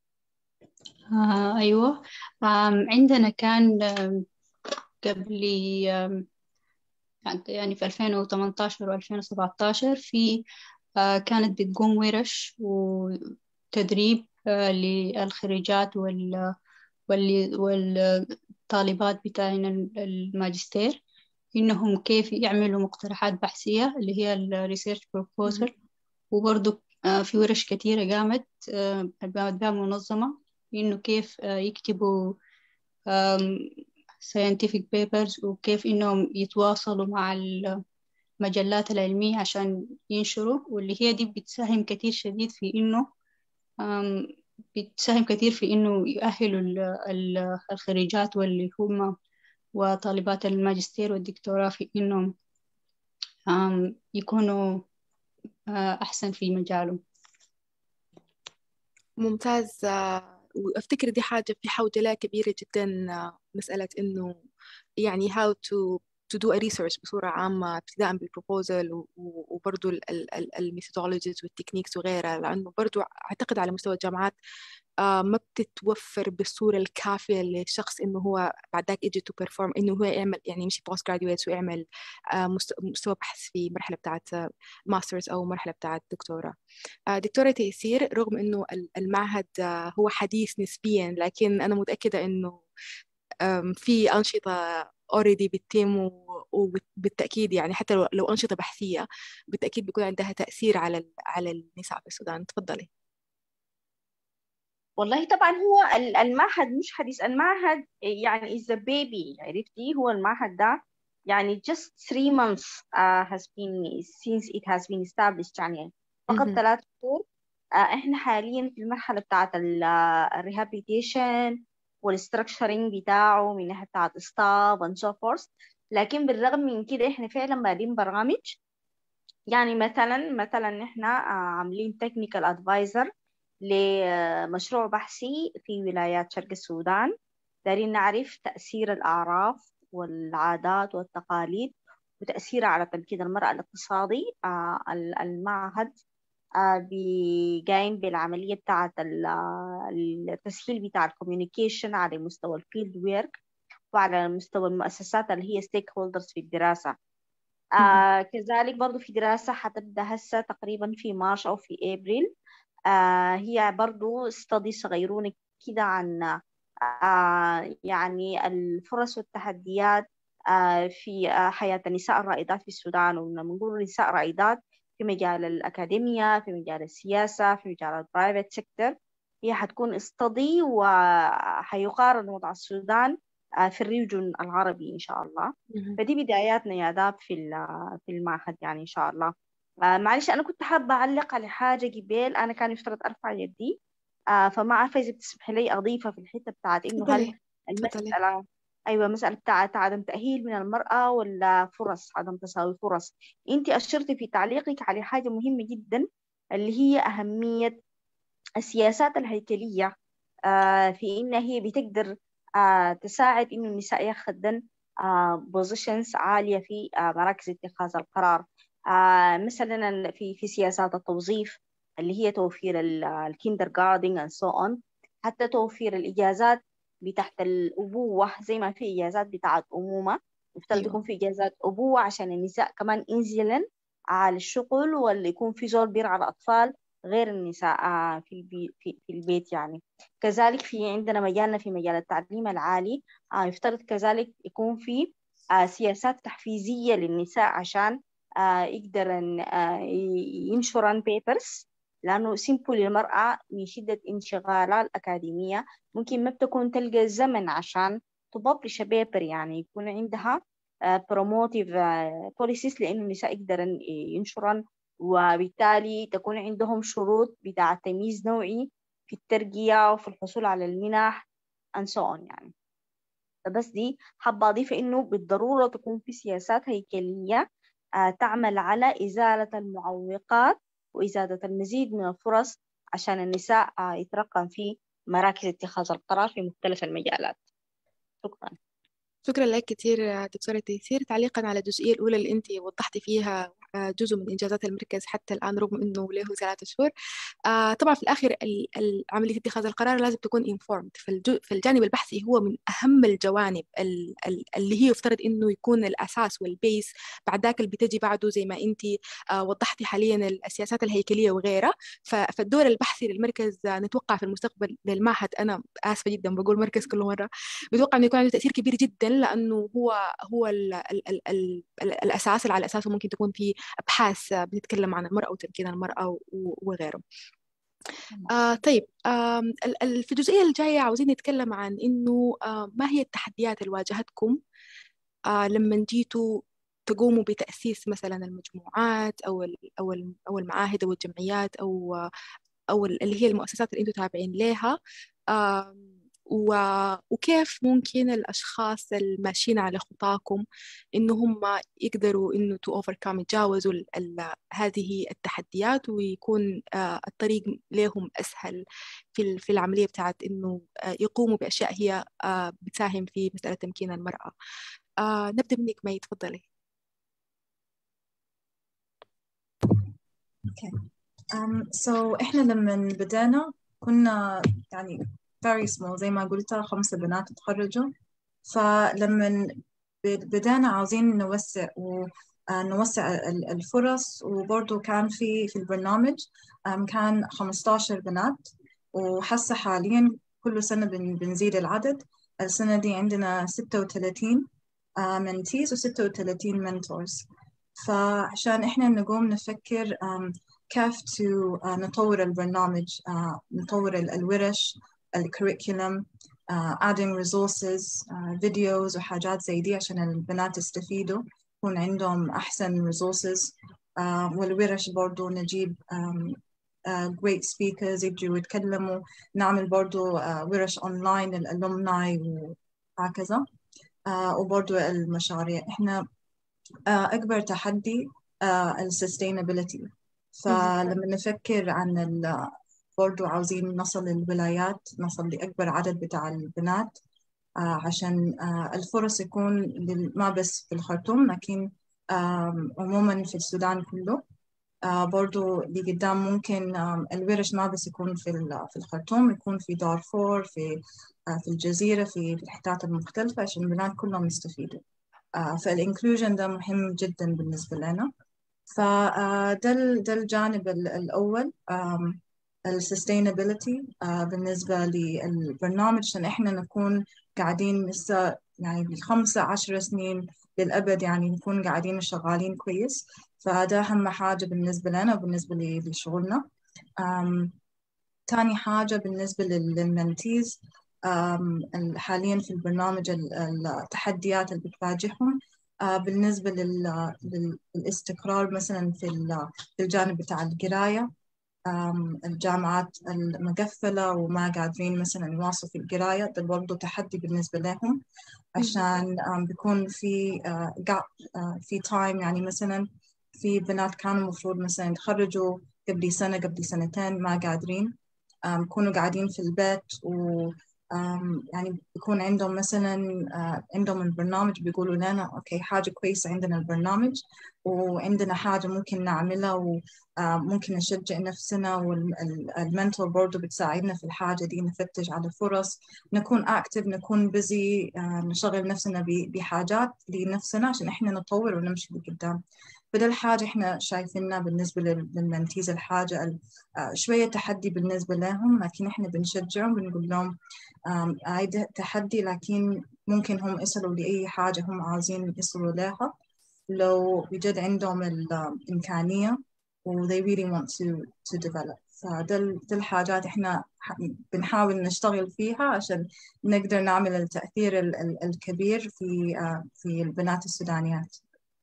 أيوة. عندنا كان قبل يعني في 2018 و2017 في كانت بتقوم ورش وتدريب للخريجات والطالبات بتاعين الماجستير إنهم كيف يعملوا مقترحات بحثية اللي هي الريسيرش بروبوزل. وبرضو في ورش كثيرة قامت بها منظمة إنه كيف يكتبوا scientific papers وكيف إنهم يتواصلوا مع المجلات العلمية عشان ينشروا، واللي هي دي بتساهم كثير شديد في إنه يؤهلوا الخريجات واللي هم وطالبات الماجستير والدكتوراه في إنهم يكونوا أحسن في مجالهم. ممتاز. وأفتكر دي حاجة في حوجة كبيرة جدا، مسألة إنه يعني how to do a research بصورة عامة، ابتداء بالبروبوزل وبرضو الميثودولوجيز والتكنيكس وغيرها، لأنه برضو أعتقد على مستوى الجامعات ما بتتوفر بالصورة الكافية للشخص إنه هو بعد ذاك يجي to perform، إنه هو يعمل يعني يمشي post graduates ويعمل مستوى بحث في مرحلة بتاعت ماسترز أو مرحلة بتاعت دكتوراه. دكتورة تيسير، رغم إنه المعهد هو حديث نسبيا، لكن أنا متأكدة إنه في أنشطة already بتتم، وبالتأكيد يعني حتى لو أنشطة بحثية بالتأكيد بيكون عندها تأثير على النساء في السودان. تفضلي. والله طبعا هو المعهد مش حديث، المعهد يعني is a baby، عرفتي؟ هو المعهد ده يعني just 3 months has been since it has been established، يعني فقط 3 شهور. احنا حاليا في المرحلة بتاعة الريهابيليتيشن والستركشرينج بتاعه من ناحية بتاعة staff and so forth. لكن بالرغم من كده احنا فعلا بادين برامج، يعني مثلا احنا عاملين technical advisor لمشروع بحثي في ولايات شرق السودان، دارين نعرف تأثير الأعراف والعادات والتقاليد وتأثيرها على تمكين المرأة الاقتصادي. المعهد قايم بالعملية بتاعة التسهيل بتاع الكوميونيكيشن على مستوى الفيلد ويرك وعلى مستوى المؤسسات اللي هي ستيك هولدرز في الدراسة. كذلك برضو في دراسة حتبدأ هسه تقريبا في مارس أو في أبريل، هي برضو استدي صغيرون كده عن يعني الفرص والتحديات في حياة النساء الرائدات في السودان. ونقول نساء رائدات في مجال الأكاديمية، في مجال السياسة، في مجال البرايفت سيكتور. هي حتكون استدي وحيقارن وضع السودان في الريجون العربي إن شاء الله. فدي بداياتنا يا داب في المعهد يعني إن شاء الله. معلش أنا كنت حابة أعلق على حاجة قبل، أنا كان يفترض أرفع يدي، فما عارفة إذا بتسمح لي أضيفها في الحتة بتاعت إنه هل تفضلي. المسألة أيوة مسألة بتاعت عدم تأهيل من المرأة ولا فرص، عدم تساوي فرص. أنت أشرتي في تعليقك على حاجة مهمة جدا اللي هي أهمية السياسات الهيكلية في إنها هي بتقدر تساعد إنه النساء ياخدن بوزيشنز عالية في مراكز اتخاذ القرار. مثلا في سياسات التوظيف اللي هي توفير الكيندر جاردن and so on، حتى توفير الإجازات بتاعت الأبوة، زي ما في إجازات بتاعت أمومة يفترض أيوة. يكون في إجازات أبوة عشان النساء كمان ينزلن على الشغل، ولا يكون في زول بيرعى الأطفال غير النساء في البيت يعني. كذلك في عندنا مجالنا في مجال التعليم العالي، يفترض كذلك يكون في سياسات تحفيزية للنساء عشان يقدرن ينشرن بيبرز، لأنه سيمبل المرأة من شدة انشغالها الأكاديمية ممكن ما بتكون تلقى الزمن عشان تببلش بيبر، يعني يكون عندها بروموتيف بوليسيز لأنه النساء يقدرن ينشرن، وبالتالي تكون عندهم شروط بتاع تمييز نوعي في الترقية وفي الحصول على المنح and so on يعني. فبس دي حابة أضيف إنه بالضرورة تكون في سياسات هيكلية تعمل على إزالة المعوقات وإزالة المزيد من الفرص عشان النساء يترقم في مراكز اتخاذ القرار في مختلف المجالات. شكرا. شكرا لك كثير دكتورة تيسير. تعليقا على الجزئية الأولى اللي أنت وضحتي فيها جزء من إنجازات المركز حتى الآن رغم أنه له 3 شهور، طبعا في الآخر عملية اتخاذ القرار لازم تكون informed. فالجانب البحثي هو من أهم الجوانب اللي هي يفترض أنه يكون الأساس والبيس، بعد ذاك اللي بتجي بعده زي ما أنت وضحتي حاليا السياسات الهيكلية وغيرها. فالدور البحثي للمركز نتوقع في المستقبل للمعهد، أنا آسفة جدا بقول مركز كل مرة، نتوقع أنه يكون عنده تأثير كبير جدا، لأنه هو الأساس اللي على أساسه ممكن تكون في أبحاث بتتكلم عن المرأة وتمكين المرأة وغيره. طيب، في الجزئية الجاية عاوزين نتكلم عن إنه ما هي التحديات اللي واجهتكم لما جيتوا تقوموا بتأسيس مثلا المجموعات أو المعاهد أو الجمعيات أو اللي هي المؤسسات اللي أنتوا تابعين لها، وكيف ممكن الأشخاص الماشيين على خطاكم إنه هم يقدروا إنه to overcome يتجاوزوا هذه التحديات ويكون الطريق لهم أسهل في العملية بتاعت إنه يقوموا بأشياء هي بتساهم في مسألة تمكين المرأة. نبدأ منك ما يتفضلي. Okay. So إحنا لما بدأنا كنا يعني very small زي ما قلت 5 بنات تخرجوا، فلما بدأنا عاوزين نوسع الفرص، وبرضو كان في البرنامج كان 15 بنات، وحاسة حاليا كل سنة بنزيد العدد. السنة دي عندنا 36 منتيز و36 منتورز. فعشان إحنا نقوم نفكر كيف نطور البرنامج، نطور الورش، الكوريكولم، adding resources، videos وحاجات زي دي عشان البنات يستفيدوا، يكون عندهم أحسن resources. والورش برضو نجيب great speakers يجوا يتكلموا، نعمل برضو ورش online الالومناي وهكذا. وبرضو المشاريع إحنا أكبر تحدي الsustainability. فلما نفكر عن برضو عاوزين نصل للولايات، نصل لأكبر عدد بتاع البنات عشان الفرص يكون ما بس في الخرطوم لكن عموما في السودان كله. برضو لقدام ممكن الورش ما بس يكون في الخرطوم، يكون في دارفور، في الجزيرة، في الحتات المختلفة عشان البنات كلهم يستفيدوا. فالإنكلوجن ده مهم جدا بالنسبة لنا. فده الجانب الأول السستينابيلتي بالنسبة للبرنامج، عشان إحنا نكون قاعدين لسه يعني 15 سنين للأبد، يعني نكون قاعدين شغالين كويس. فده أهم حاجة بالنسبة لنا وبالنسبة لشغلنا. تاني حاجة بالنسبة للمنتيز، حاليا في البرنامج التحديات اللي بتواجههم بالنسبة للاستقرار مثلا في الجانب بتاع القراية. الجامعات المقفلة وما قادرين مثلا يواصلوا في القراية، ده برضه تحدي بالنسبة لهم، عشان بيكون في تايم. يعني مثلا في بنات كانوا المفروض مثلا يتخرجوا قبل سنة قبل سنتين، ما قادرين، يكونوا قاعدين في البيت، و يعني بيكون عندهم مثلا عندهم البرنامج، بيقولوا لنا أوكي حاجة كويسة عندنا البرنامج وعندنا حاجة ممكن نعملها وممكن نشجع نفسنا، والمنتور برضو بتساعدنا في الحاجة دي، نفتش على فرص، نكون أكتف، نكون بزي، نشغل نفسنا بحاجات لنفسنا عشان إحنا نطور ونمشي لقدام. فده الحاجة إحنا شايفينها بالنسبة للمنتيز، الحاجة شوية تحدي بالنسبة لهم، لكن إحنا بنشجعهم، بنقول لهم هاي تحدي، لكن ممكن هم يصلوا لأي حاجة هم عاوزين يصلوا لها لو بجد عندهم الإمكانية و they really want to develop. فده الحاجات إحنا بنحاول نشتغل فيها عشان نقدر نعمل التأثير الكبير في البنات السودانيات.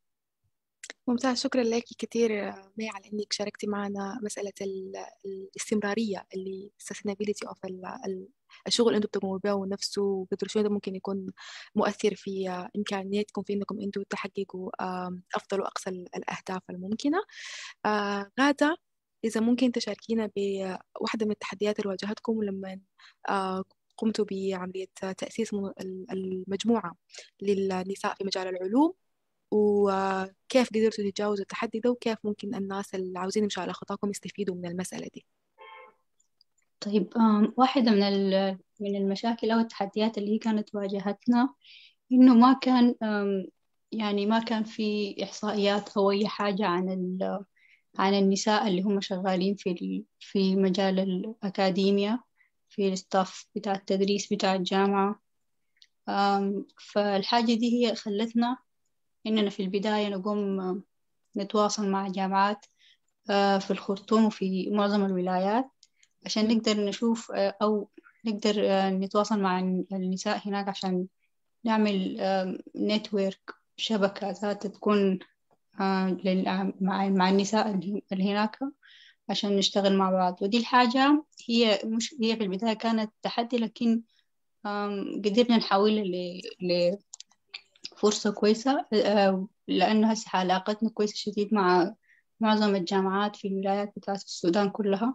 ممتاز، شكرا لك كثير مي على انك شاركتي معنا مساله الاستمراريه اللي sustainability of الشغل اللي انتم بتقوموا به ونفسه، وقدروا شو ممكن يكون مؤثر في امكانياتكم في انكم انتم تحققوا افضل واقصى الاهداف الممكنه. غادة، اذا ممكن تشاركينا بواحده من التحديات اللي واجهتكم لما قمتوا بعمليه تاسيس المجموعه للنساء في مجال العلوم، وكيف قدرتوا تتجاوزوا التحدي ده، وكيف ممكن الناس اللي عاوزين يمشوا على خطاكم يستفيدوا من المسألة دي؟ طيب، واحدة من المشاكل أو التحديات اللي هي كانت واجهتنا إنه ما كان يعني ما كان في إحصائيات أو أي حاجة عن النساء اللي هم شغالين في مجال الأكاديمية، في الستاف بتاع التدريس بتاع الجامعة. فالحاجة دي هي خلتنا إننا في البداية نقوم نتواصل مع جامعات في الخرطوم وفي معظم الولايات عشان نقدر نشوف أو نقدر نتواصل مع النساء هناك عشان نعمل نتورك، شبكة ذات تكون مع النساء اللي هناك عشان نشتغل مع بعض. ودي الحاجة هي في البداية كانت تحدي، لكن قدرنا نحولها لفرصة كويسة، لأنه هسه علاقتنا كويسة شديد مع معظم الجامعات في الولايات بتاعت السودان كلها.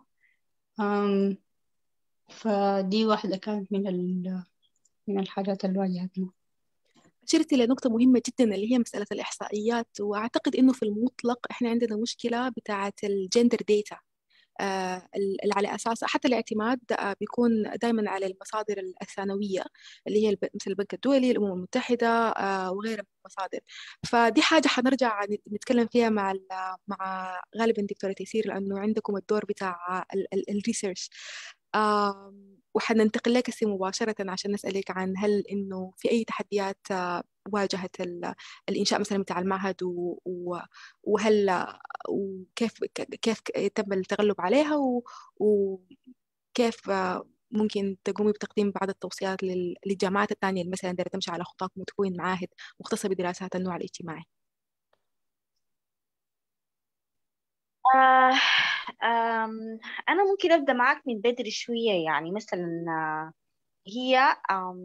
فدي واحدة كانت من الحاجات اللي واجهتنا. أشرت إلى نقطة مهمة جدا اللي هي مسألة الإحصائيات، وأعتقد إنه في المطلق إحنا عندنا مشكلة بتاعة الجندر ديتا، اللي على أساس حتى الاعتماد بيكون دائما على المصادر الثانوية اللي هي مثل البنك الدولي، الأمم المتحدة، وغيرها من المصادر. فدي حاجة حنرجع نتكلم فيها مع غالبا دكتورة تيسير، لأنه عندكم الدور بتاع الريسيرش، وحننتقل لك مباشرة عشان نسألك عن هل إنه في أي تحديات واجهت الإنشاء مثلا بتاع المعهد، وهل وكيف تم التغلب عليها، وكيف ممكن تقومي بتقديم بعض التوصيات للجامعات الثانية اللي مثلا دايرة تمشي على خطاكم وتكون معاهد مختصة بدراسات النوع الاجتماعي؟ أنا ممكن أبدأ معك من بدري شوية. يعني مثلا هي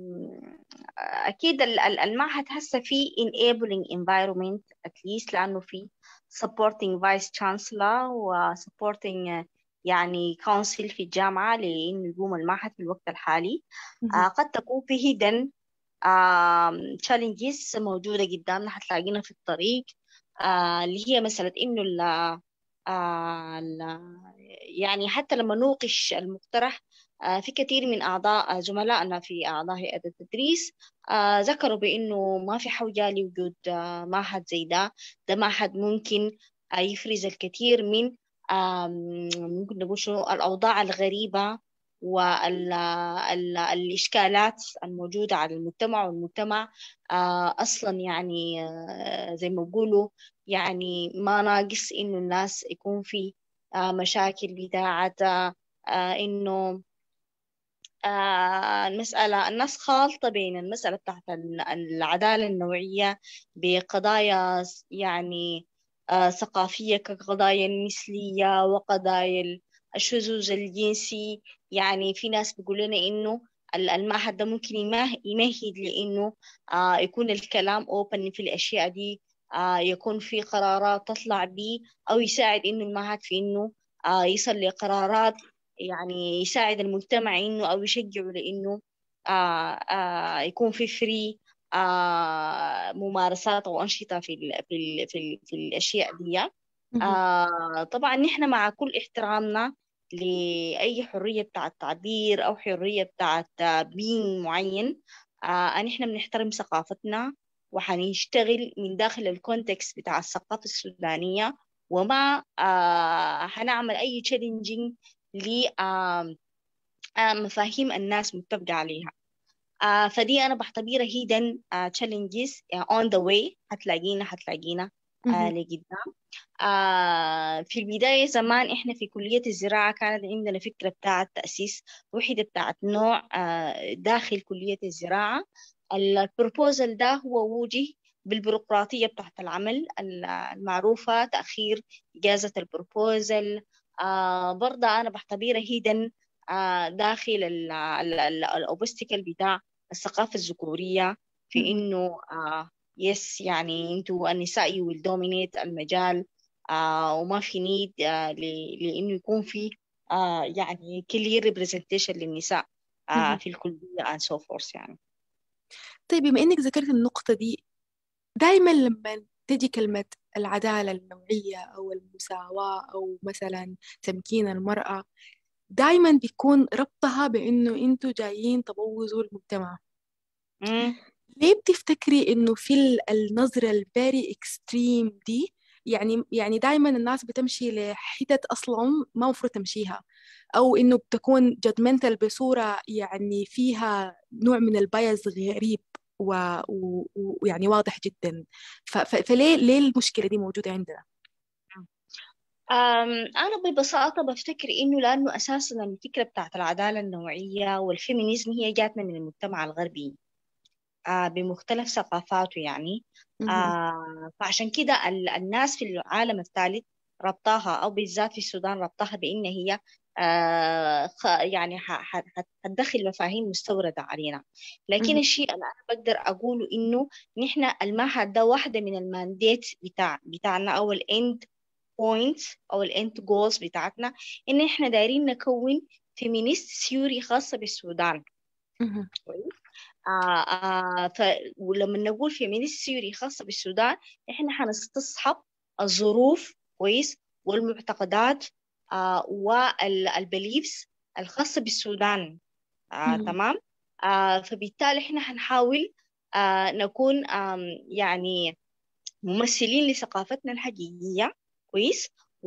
أكيد المعهد هسه في enabling environment at least، لأنه في supporting vice chancellor و supporting يعني council في الجامعة لأنه يقوم المعهد في الوقت الحالي. قد تكون في hidden challenges موجودة قدامنا هتلاقينا في الطريق، اللي هي مسألة إنه يعني حتى لما نوقش المقترح في كثير من أعضاء زملائنا في أعضاء هيئة التدريس ذكروا بأنه ما في حوجة لوجود معهد زي ده معهد ممكن يفرز الكثير من ممكن نقول شنو الأوضاع الغريبة والإشكالات الموجودة على المجتمع، والمجتمع أصلا يعني زي ما بقولوا يعني ما ناقص إنه الناس يكون في مشاكل بتاعت إنه المسألة الناس خالطة بين المسألة بتاعت العدالة النوعية بقضايا يعني ثقافية كقضايا المثلية وقضايا الشذوذ الجنسي. يعني في ناس بيقول لنا إنه المعهد ده ممكن يمهد لإنه يكون الكلام أوبن في الأشياء دي، يكون في قرارات تطلع بيه، أو يساعد إنه المعهد في إنه يصل لقرارات يعني يساعد المجتمع إنه أو يشجعه لإنه يكون في فري ممارسات أو أنشطة في الأشياء دي. طبعا نحن مع كل احترامنا لأي حرية بتاع التعبير أو حرية بتاع بين معين، نحن بنحترم ثقافتنا وحنشتغل من داخل الكونتكست بتاع الثقافة السودانية، وما هنعمل أي تشالنجينج لمفاهيم الناس متفقة عليها. فدي أنا بعتبرها hidden challenges on the way. هتلاقينا لقدام. في البداية زمان إحنا في كلية الزراعة كانت عندنا فكرة بتاعة تأسيس وحدة بتاعة نوع داخل كلية الزراعة. البروبوزل ده هو وجه بالبيروقراطية بتاعة العمل المعروفة، تأخير إجازة البروبوزل. برضه أنا بعتبرها hidden داخل الأوبستيكل بتاع الثقافة الذكورية، في إنه يس يعني انتوا النساء you will dominate المجال، وما في نيد لانه يكون في يعني clear representation للنساء في الكلية and so forth يعني. طيب بما إنك ذكرت النقطة دي، دائما لما تجي كلمة العدالة النوعية أو المساواة أو مثلا تمكين المرأة، دائما بيكون ربطها بإنه أنتوا جايين تبوظوا المجتمع. ليه بتفتكري إنه في النظرة الفيري اكستريم دي، يعني دائما الناس بتمشي لحتت أصلا ما مفروض تمشيها، أو إنه بتكون جادمنتال بصورة يعني فيها نوع من البايز غريب ويعني واضح جدا. فليه المشكلة دي موجودة عندنا؟ أنا ببساطة بفتكر إنه لأنه أساساً الفكرة بتاعت العدالة النوعية والفيمينيزم هي جاتنا من المجتمع الغربي بمختلف ثقافاته يعني. فعشان كده الناس في العالم الثالث ربطاها، أو بالذات في السودان ربطاها بإن هي يعني هتدخل مفاهيم مستوردة علينا. لكن الشيء اللي أنا بقدر أقوله إنه نحن المعهد ده واحدة من المانديت بتاعنا أو الإند بوينت أو الإند جولز بتاعتنا، إن إحنا دايرين نكون فيمينيست ثيوري خاصة بالسودان. ولما نقول فيمينيست ثيوري خاصة بالسودان، إحنا حنستصحب الظروف كويس والمعتقدات والبليفز الخاصة بالسودان. تمام. فبالتالي إحنا حنحاول نكون يعني ممثلين لثقافتنا الحقيقية كويس،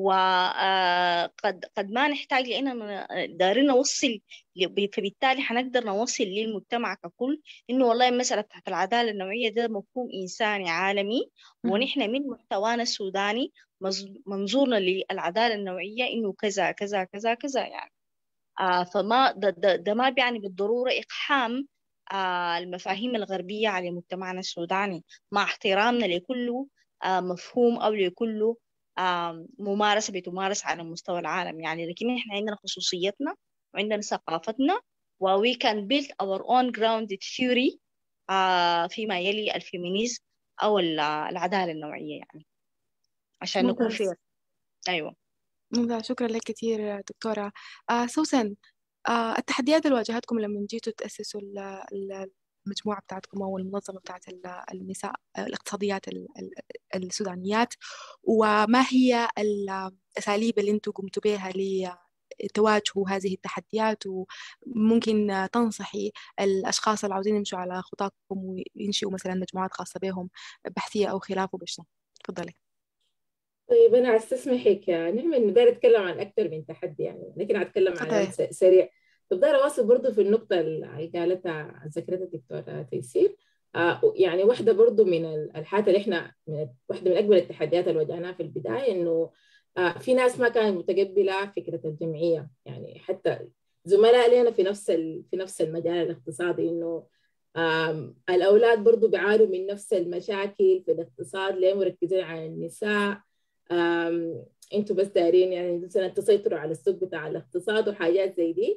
وقد ما نحتاج لأننا دارين نوصل، فبالتالي حنقدر نوصل للمجتمع ككل إنه والله المسألة بتاعت العدالة النوعية ده مفهوم إنساني عالمي، ونحن من محتوانا السوداني منظورنا للعدالة النوعية إنه كذا كذا كذا كذا يعني. فما ده ما بيعني بالضرورة إقحام المفاهيم الغربية على مجتمعنا السوداني، مع احترامنا لكل مفهوم أو لكل ممارسة بتمارس على مستوى العالم يعني. لكن إحنا عندنا خصوصيتنا وعندنا ثقافتنا، و we can build our own grounded theory فيما يلي الفيمينيزم أو العدالة النوعية يعني، عشان نكون فير. أيوة ممتاز، شكرا لك كثير دكتورة سوسن. التحديات اللي واجهتكم لما جيتوا تأسسوا المجموعة بتاعتكم أو المنظمة بتاعت النساء الاقتصاديات السودانيات، وما هي الأساليب اللي انتم قمتوا بها لتواجهوا هذه التحديات، وممكن تنصحي الأشخاص اللي عاوزين يمشوا على خطاكم وينشئوا مثلا مجموعات خاصة بهم بحثية أو خلافه بشنو؟ تفضلي. طيب أنا استسمحك نعمل نقدر نتكلم عن أكثر من تحدي يعني، لكن أتكلم عن سريع. تقدر أواصل برضو في النقطة اللي قالتها ذكرتها الدكتورة تيسير. يعني واحدة برضو من الحاجات اللي إحنا واحدة من أكبر التحديات اللي واجهناها في البداية إنه في ناس ما كانت متقبلة فكرة الجمعية يعني. حتى زملاء لنا في نفس المجال الاقتصادي، إنه الأولاد برضو بيعانوا من نفس المشاكل في الاقتصاد، ليه مركزين على النساء، انتوا بس دايرين يعني مثلا تسيطروا على السوق بتاع الاقتصاد وحاجات زي دي.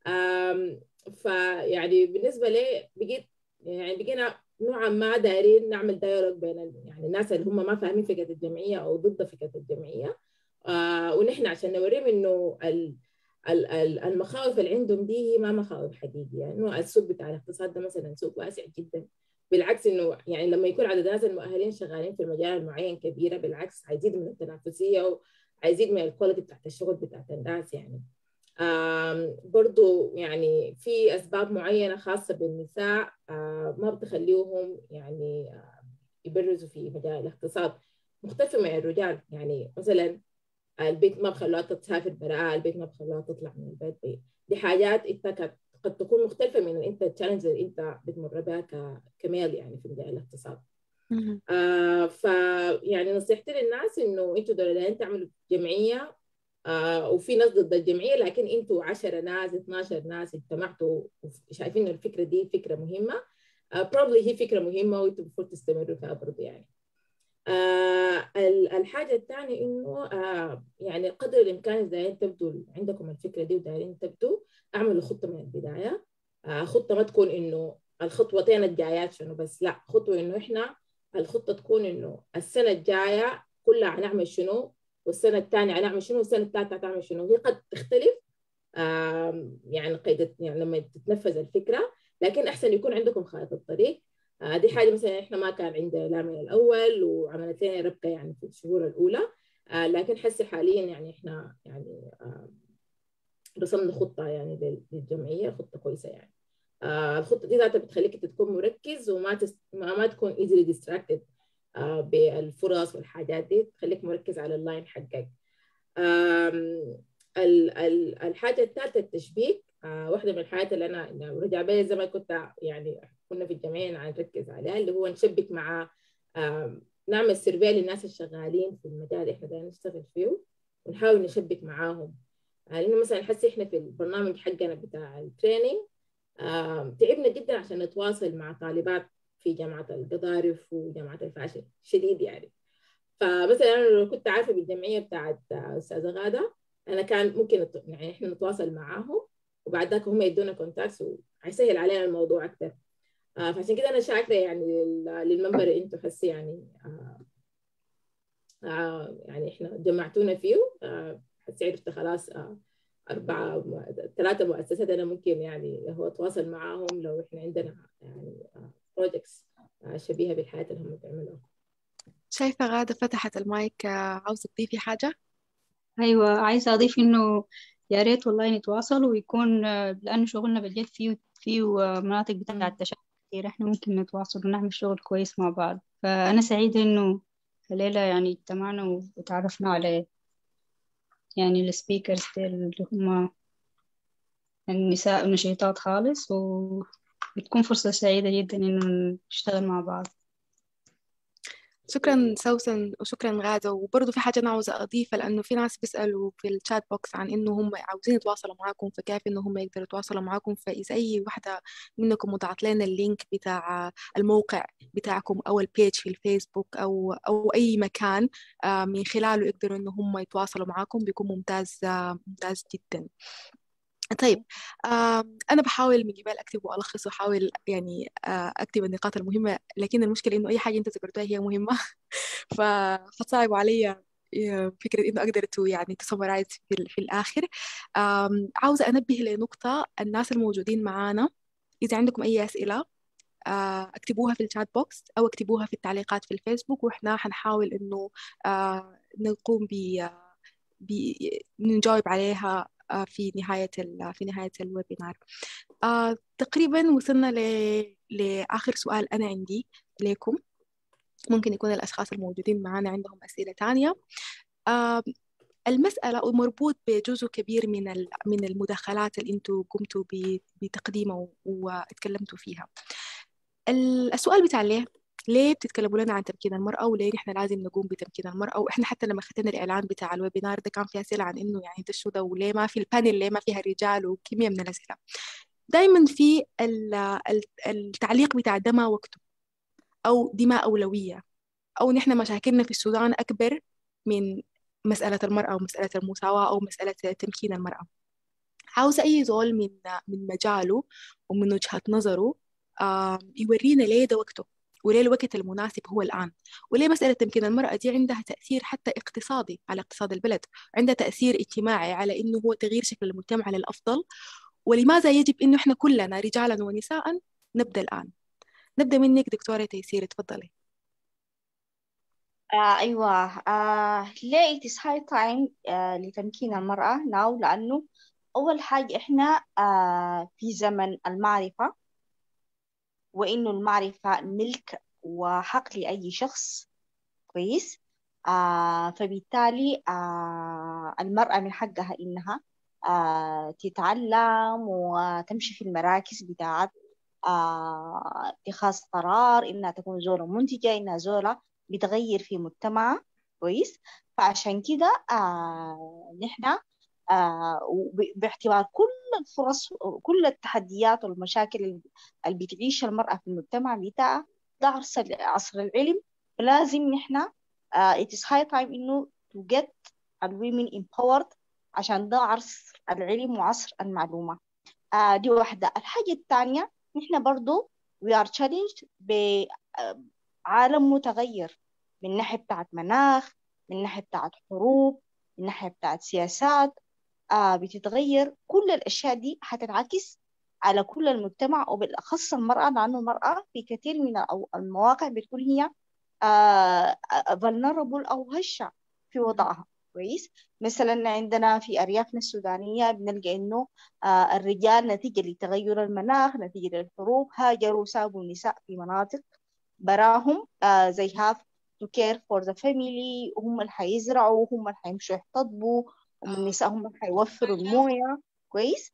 فيعني بالنسبة لي بقينا نوعا ما دايرين نعمل دايالوج بين يعني الناس اللي هم ما فاهمين فكرة الجمعية أو ضد فكرة الجمعية، ونحن عشان نوريهم إنه المخاوف اللي عندهم دي هي ما مخاوف حقيقية، إنه السوق بتاع الاقتصاد ده مثلا سوق واسع جدا. بالعكس إنه يعني لما يكون عدد الناس المؤهلين شغالين في المجال المعين كبيرة، بالعكس هيزيد من التنافسية وهيزيد من الكواليتي بتاعت الشغل بتاعت الناس يعني. برضو يعني في أسباب معينة خاصة بالنساء ما بتخليهم يعني يبرزوا في مجال الاقتصاد، مختلفة من الرجال. يعني مثلا البيت ما بخلوها تسافر براءة، البيت ما بخلوها تطلع من البيت. دي حاجات انت قد تكون مختلفة من انت التشالنج اللي انت بتمر بها كمال يعني في مجال الاقتصاد. فيعني نصيحتي للناس انه انتوا دول تعملوا جمعية، وفي ناس ضد الجمعية، لكن انتوا 10 ناس 12 ناس اجتمعتوا وشايفين الفكرة دي فكرة مهمة، probably هي فكرة مهمة وانتوا المفروض تستمروا فيها برضه يعني. الحاجة الثانية إنه يعني قدر الإمكان إذا تبدو عندكم الفكرة دي ودايرين تبدو، أعملوا خطة من البداية. خطة ما تكون إنه الخطوتين الجايات شنو بس، لا، خطوة إنه إحنا الخطة تكون إنه السنة الجاية كلها هنعمل شنو، والسنة الثانية هنعمل شنو، والسنة الثالثة هتعمل شنو. هي قد تختلف يعني يعني لما تتنفذ الفكرة، لكن أحسن يكون عندكم خارطة الطريق. دي حاجة مثلا إحنا ما كان عندنا لا من الأول، وعملت لنا ربكة يعني في الشهور الأولى، لكن حسي حاليا يعني إحنا يعني رسمنا خطة يعني للجمعية، خطة كويسة يعني. الخطة دي ذاتها بتخليك تكون مركز وما ما تكون easily distracted بالفرص والحاجات دي، تخليك مركز على اللاين حقك. الحاجة الثالثة التشبيك. واحدة من الحاجات اللي أنا رجع بي زي ما كنت يعني كنا في الجمعية نركز عليها، اللي هو نشبك مع نعمل سيرفي للناس الشغالين في المجال اللي احنا دايما نشتغل فيه، ونحاول نشبك معاهم. لأنه مثلا حسي احنا في البرنامج حقنا بتاع التريننج تعبنا جدا عشان نتواصل مع طالبات في جامعة القضارف وجامعة الفاشل شديد يعني. فمثلا أنا لو كنت عارفة بالجمعية بتاعت أستاذة غادة، أنا كان ممكن يعني إحنا نتواصل معاهم، وبعد ذاك هم يدونا كونتاكس وهيسهل علينا الموضوع أكثر. فعشان كده أنا شاكرة يعني للمنبر اللي أنتوا حسي يعني يعني إحنا جمعتونا فيه. حسي عرفت خلاص 3 مؤسسات أنا ممكن يعني هو أتواصل معاهم لو إحنا عندنا يعني بروجكتس شبيهة بالحياة اللي هم بيعملوها. شايفة غادة فتحت المايك، عاوزة تضيفي حاجة؟ أيوة، عايزة أضيف إنه يا ريت والله نتواصل ويكون لأنه شغلنا بالجد فيه مناطق بتاعة التشابه كتير، إحنا ممكن نتواصل ونعمل شغل كويس مع بعض. فأنا سعيدة إنه الليلة يعني اجتمعنا وتعرفنا على يعني السبيكرز اللي هم النساء نشيطات خالص، وبتكون فرصة سعيدة جدا إنه نشتغل مع بعض. شكرا سوسن وشكرا غادة. وبرضه في حاجة أنا عاوزة أضيفها، لأنه في ناس بيسألوا في الشات بوكس عن إنه هم عاوزين يتواصلوا معاكم، فكيف إنه هم يقدروا يتواصلوا معاكم. فإذا أي واحدة منكم وضعت لنا اللينك بتاع الموقع بتاعكم أو البيج في الفيسبوك أو أي مكان من خلاله يقدروا إنه هم يتواصلوا معاكم، بيكون ممتاز جدا. طيب، أنا بحاول من قبل أكتب وألخص وأحاول يعني أكتب النقاط المهمة، لكن المشكلة إنه أي حاجة أنت ذكرتها هي مهمة فحتصعب علي فكرة إنه أقدر يعني تسمرايز في الآخر. عاوزة أنبه لنقطة، الناس الموجودين معانا إذا عندكم أي أسئلة اكتبوها في الشات بوكس أو اكتبوها في التعليقات في الفيسبوك، وإحنا هنحاول إنه نقوم نجاوب عليها في نهاية الويبينار. تقريبا وصلنا لآخر سؤال أنا عندي لكم. ممكن يكون الأشخاص الموجودين معنا عندهم أسئلة تانية. المسألة مربوط بجزء كبير من المداخلات اللي أنتوا قمتوا بتقديمها واتكلمتوا فيها. السؤال بتاع ليه ليه بتتكلموا لنا عن تمكين المرأة، وليه نحن لازم نقوم بتمكين المرأة؟ وإحنا حتى لما ختمنا الإعلان بتاع الويبينار ده كان في أسئلة عن إنه يعني ده شو ده، وليه ما في البانل، ليه ما فيها رجال، وكمية من الأسئلة. دايما في التعليق بتاع ده ما وقته، أو دي ما أولوية، أو نحن مشاكلنا في السودان أكبر من مسألة المرأة ومسألة المساواة أو مسألة تمكين المرأة. عاوزة أي زول من مجاله ومن وجهة نظره يورينا ليه ده وقته، وليه الوقت المناسب هو الآن، وليه مسألة تمكين المرأة دي عندها تأثير حتى اقتصادي على اقتصاد البلد، عندها تأثير اجتماعي على إنه هو تغيير شكل المجتمع للأفضل. ولماذا يجب إنه إحنا كلنا رجالا ونساء نبدأ الآن؟ نبدأ منك دكتورة تيسير، تفضلي. أيوة. ليه it is high time لتمكين المرأة now؟ لأنه أول حاجة إحنا في زمن المعرفة، وإنه المعرفة ملك وحق لأي شخص، كويس. فبالتالي المرأة من حقها إنها تتعلم وتمشي في المراكز بتاعت اتخاذ قرار، إنها تكون زولة منتجة، إنها زولة بتغير في مجتمع، كويس. فعشان كده نحن باعتبار كل الفرص، كل التحديات والمشاكل اللي بتعيش المرأة في المجتمع بتاعها، ده عصر العلم. فلازم نحن it is high time إنه to get women empowered، عشان ده عصر العلم وعصر المعلومة. دي واحدة. الحاجة الثانية، نحن برضو we are challenged بعالم متغير، من ناحية بتاعت مناخ، من ناحية بتاعت حروب، من ناحية بتاعت سياسات بتتغير. كل الأشياء دي هتنعكس على كل المجتمع، وبالأخص المرأة، لأنه المرأة في كثير من المواقع بتكون هي vulnerable أو هشة في وضعها، كويس. مثلا عندنا في أريافنا السودانية بنلقى إنه الرجال نتيجة لتغير المناخ، نتيجة للحروب، هاجروا وسابوا النساء في مناطق براهم they have to care for the family، وهم اللي حيزرعوا، وهم اللي حيمشوا يحتضبوا، ومن النساء هم اللي حيوفروا الموية، كويس.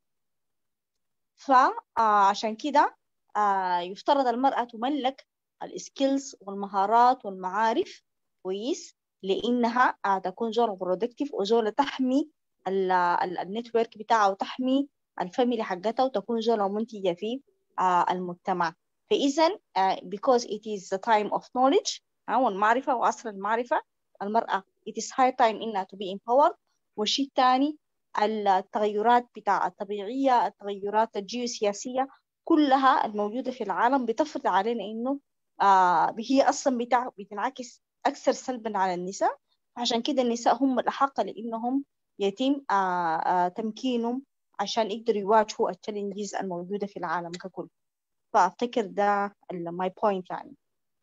فعشان كده يفترض المرأة تملك السكيلز والمهارات والمعارف، كويس، لإنها تكون زولة برودكتيف، وزولة تحمي النتورك بتاعها، وتحمي الفاميلي حقتها، وتكون زولة منتجة في المجتمع. فإذا because it is the time of knowledge، والمعرفة وعصر المعرفة، المرأة it is high time إنها to be empowered. والشيء الثاني، التغيرات بتاع الطبيعية، التغيرات الجيوسياسية كلها الموجودة في العالم بتفرض علينا إنه هي أصلا بتنعكس أكثر سلبا على النساء. عشان كده النساء هم الأحق لأنهم يتم تمكينهم عشان يقدروا يواجهوا التشالنجز الموجودة في العالم ككل. فأفتكر ده my point يعني.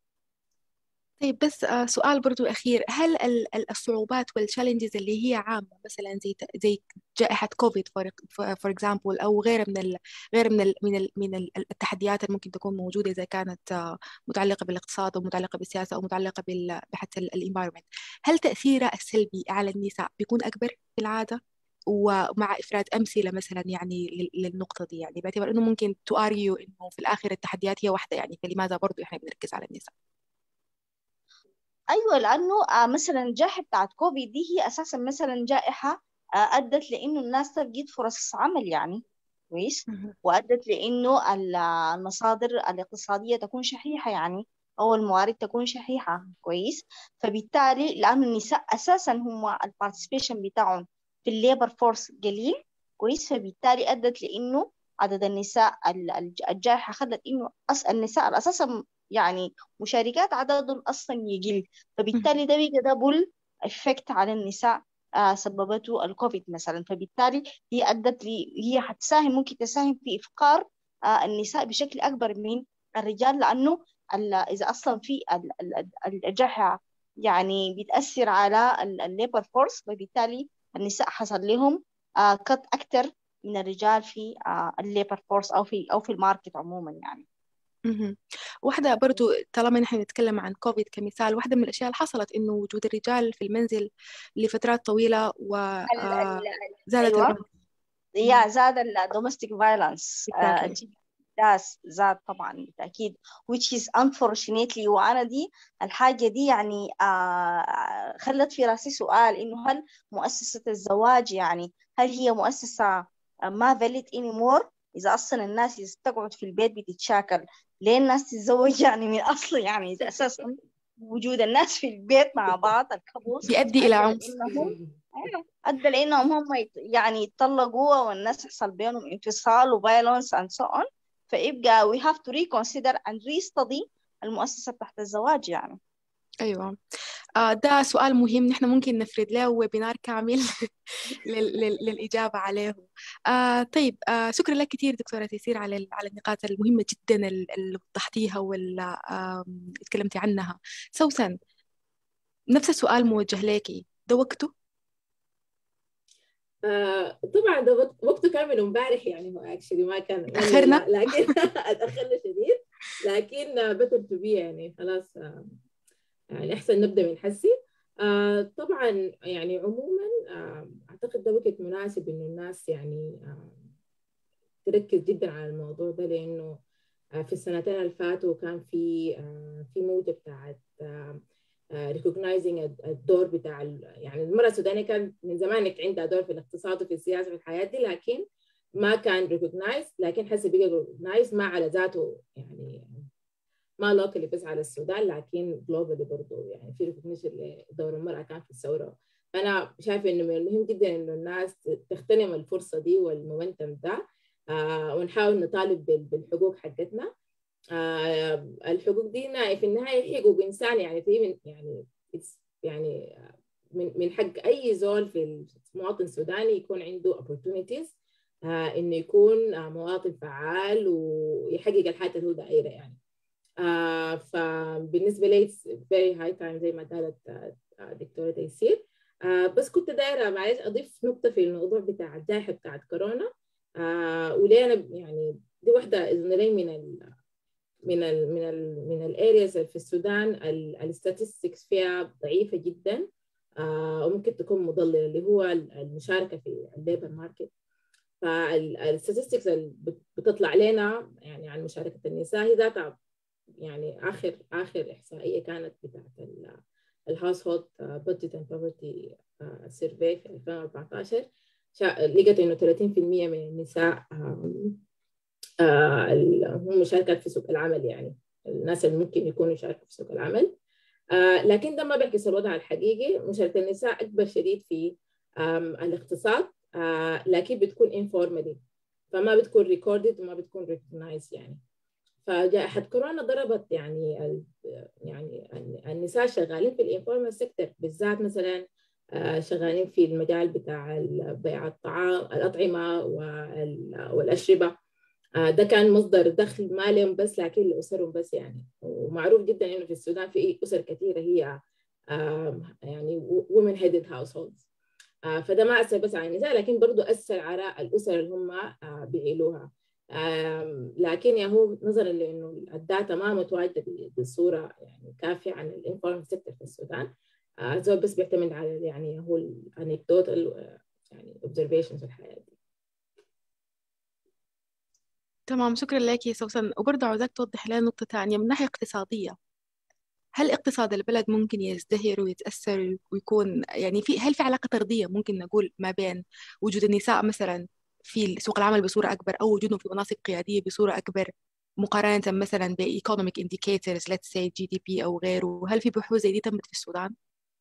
طيب بس سؤال برضو أخير، هل الصعوبات والتشالنجز اللي هي عامة، مثلا زي جائحة كوفيد فور اكزامبل، أو غير من التحديات اللي ممكن تكون موجودة، إذا كانت متعلقة بالاقتصاد أو متعلقة بالسياسة أو متعلقة بحتى الانفايرمنت، هل تأثيرها السلبي على النساء بيكون أكبر في العادة؟ ومع إفراد أمثلة مثلا يعني للنقطة دي، يعني باعتبار إنه ممكن تؤاريو إنه في الآخر التحديات هي واحدة، يعني فلماذا برضو إحنا بنركز على النساء؟ أيوة، لأنه مثلا الجائحة بتاعت كوفيد دي هي أساسا مثلا جائحة أدت لأنه الناس تلقيت فرص عمل، يعني كويس، وأدت لأنه المصادر الاقتصادية تكون شحيحة، يعني أو الموارد تكون شحيحة، كويس. فبالتالي لأنه النساء أساسا هم البارتيسيبيشن بتاعهم في الليبر فورس قليل، كويس. فبالتالي أدت لأنه عدد النساء، الجائحة خلت إنه النساء أساسا يعني مشاركات عددهم أصلا يقل. فبالتالي ده بيجي دبل افكت على النساء سببته الكوفيد مثلا. فبالتالي هي أدت هي هتساهم، ممكن تساهم في إفقار النساء بشكل أكبر من الرجال، لأنه إذا أصلا في الجائحة يعني بتأثر على الليبر فورس، فبالتالي النساء حصل لهم كت أكتر من الرجال في الليبر فورس أو في الماركت عموما يعني. واحدة برضو، طالما نحن نتكلم عن كوفيد كمثال، واحدة من الأشياء اللي حصلت إنه وجود الرجال في المنزل لفترات طويلة وزادت أيوة. زاد الدومستيك فايلانس. الأحداث ذات طبعا بالتأكيد which is unfortunately. وأنا دي الحاجة دي يعني خلت في راسي سؤال إنه هل مؤسسة الزواج يعني هل هي مؤسسة ما valid anymore؟ إذا أصلا الناس تقعد في البيت بتتشاكل، ليه الناس تتزوج يعني من أصل؟ يعني ده أساسا وجود الناس في البيت مع بعض الكابلز بيؤدي إلى عنف. أدى لأنهم هم يعني يتطلقوا والناس يحصل بينهم انفصال وفايلونس and so on. فيبقى we have to reconsider and restudy المؤسسة تحت الزواج يعني. أيوة. ده سؤال مهم، نحن ممكن نفرد له ويبينار كامل للإجابة عليه. طيب، شكرا لك كثير دكتورة تيسير على النقاط المهمة جدا اللي وضحتيها واللي اتكلمتي عنها. سوسن، نفس السؤال موجه لك، ده وقته؟ طبعا ده وقته كان من امبارح، يعني هو اكشلي ما كان تأخرنا لكن اتاخرنا شديد، لكن بتر تو بي يعني خلاص. يعني احسن نبدا من حسي. طبعا يعني عموما اعتقد ده وقت مناسب انه الناس يعني تركز جدا على الموضوع ده، لانه في السنتين اللي فاتوا كان في موجه بتاعت recognizing الدور بتاع يعني المرأة السودانية كان من زمان عندها دور في الاقتصاد وفي السياسة وفي الحياة دي، لكن ما كان recognized. لكن حسي بقى recognized ما على ذاته، يعني ما لوكالي بس على السودان، لكن جلوبالي برضه يعني في recognition لدور المرأة كان في الثورة. فأنا شايفة إنه من المهم جدا إنه الناس تغتنم الفرصة دي والمومنتم ده، ونحاول نطالب بالحقوق حقتنا. الحقوق دي في النهاية حقوق إنسان، يعني في يعني من حق أي زول في المواطن السوداني يكون عنده opportunities، إنه يكون مواطن فعال ويحقق الحياة اللي هو دايرة يعني. فبالنسبة لي very high time زي ما قالت دكتورة تيسير. بس كنت دايرة معلش أضيف نقطة في الموضوع بتاع الجائحة بتاعت كورونا. وليه أنا يعني دي واحدة إذن لي من الارياز في السودان الستاتستكس فيها ضعيفة جدا، وممكن تكون مضللة، اللي هو المشاركة في الليبر ماركت. فالستاتستكس اللي بتطلع لنا يعني عن مشاركة النساء هي ذاتها، يعني آخر إحصائية كانت بتاعت الهاوس هولد بادجت اند بوفرتي سيرفي في 2014، لقت إنه 30% من النساء هم مشاركات في سوق العمل، يعني الناس اللي ممكن يكونوا يشاركوا في سوق العمل. لكن ده ما بيعكس الوضع الحقيقي. مشاركة النساء أكبر شديد في الاقتصاد، لكن بتكون informally، فما بتكون recorded وما بتكون recognized يعني. فجائحة كورونا ضربت يعني النساء شغالين في الانفورمال سيكتور بالذات، مثلا شغالين في المجال بتاع بيع الطعام الأطعمة والأشربة. ده كان مصدر دخل ما لهم بس، لكن لأسرهم بس يعني. ومعروف جدا إنه في السودان في أسر كثيرة هي يعني women headed households. فده ما أثر بس على النساء، لكن برضو أثر على الأسر اللي هم بيعيلوها. لكن هو نظرا لأنه الداتا ما متواجدة بصورة يعني كافية عن الانفورمال سيكتور في السودان، زول بس بيعتمد على يعني هو الانكدوتال يعني observations في الحياة دي. تمام، شكرا لك يا سوسن. وبرضه عاوزاك توضح لنا نقطة ثانية من ناحية اقتصادية. هل اقتصاد البلد ممكن يزدهر ويتأثر ويكون يعني هل في علاقة طردية ممكن نقول ما بين وجود النساء مثلا في سوق العمل بصورة أكبر، أو وجودهم في مناصب قيادية بصورة أكبر، مقارنة مثلا ب economic indicators let's say GDP أو غيره؟ هل في بحوث زي دي تمت في السودان؟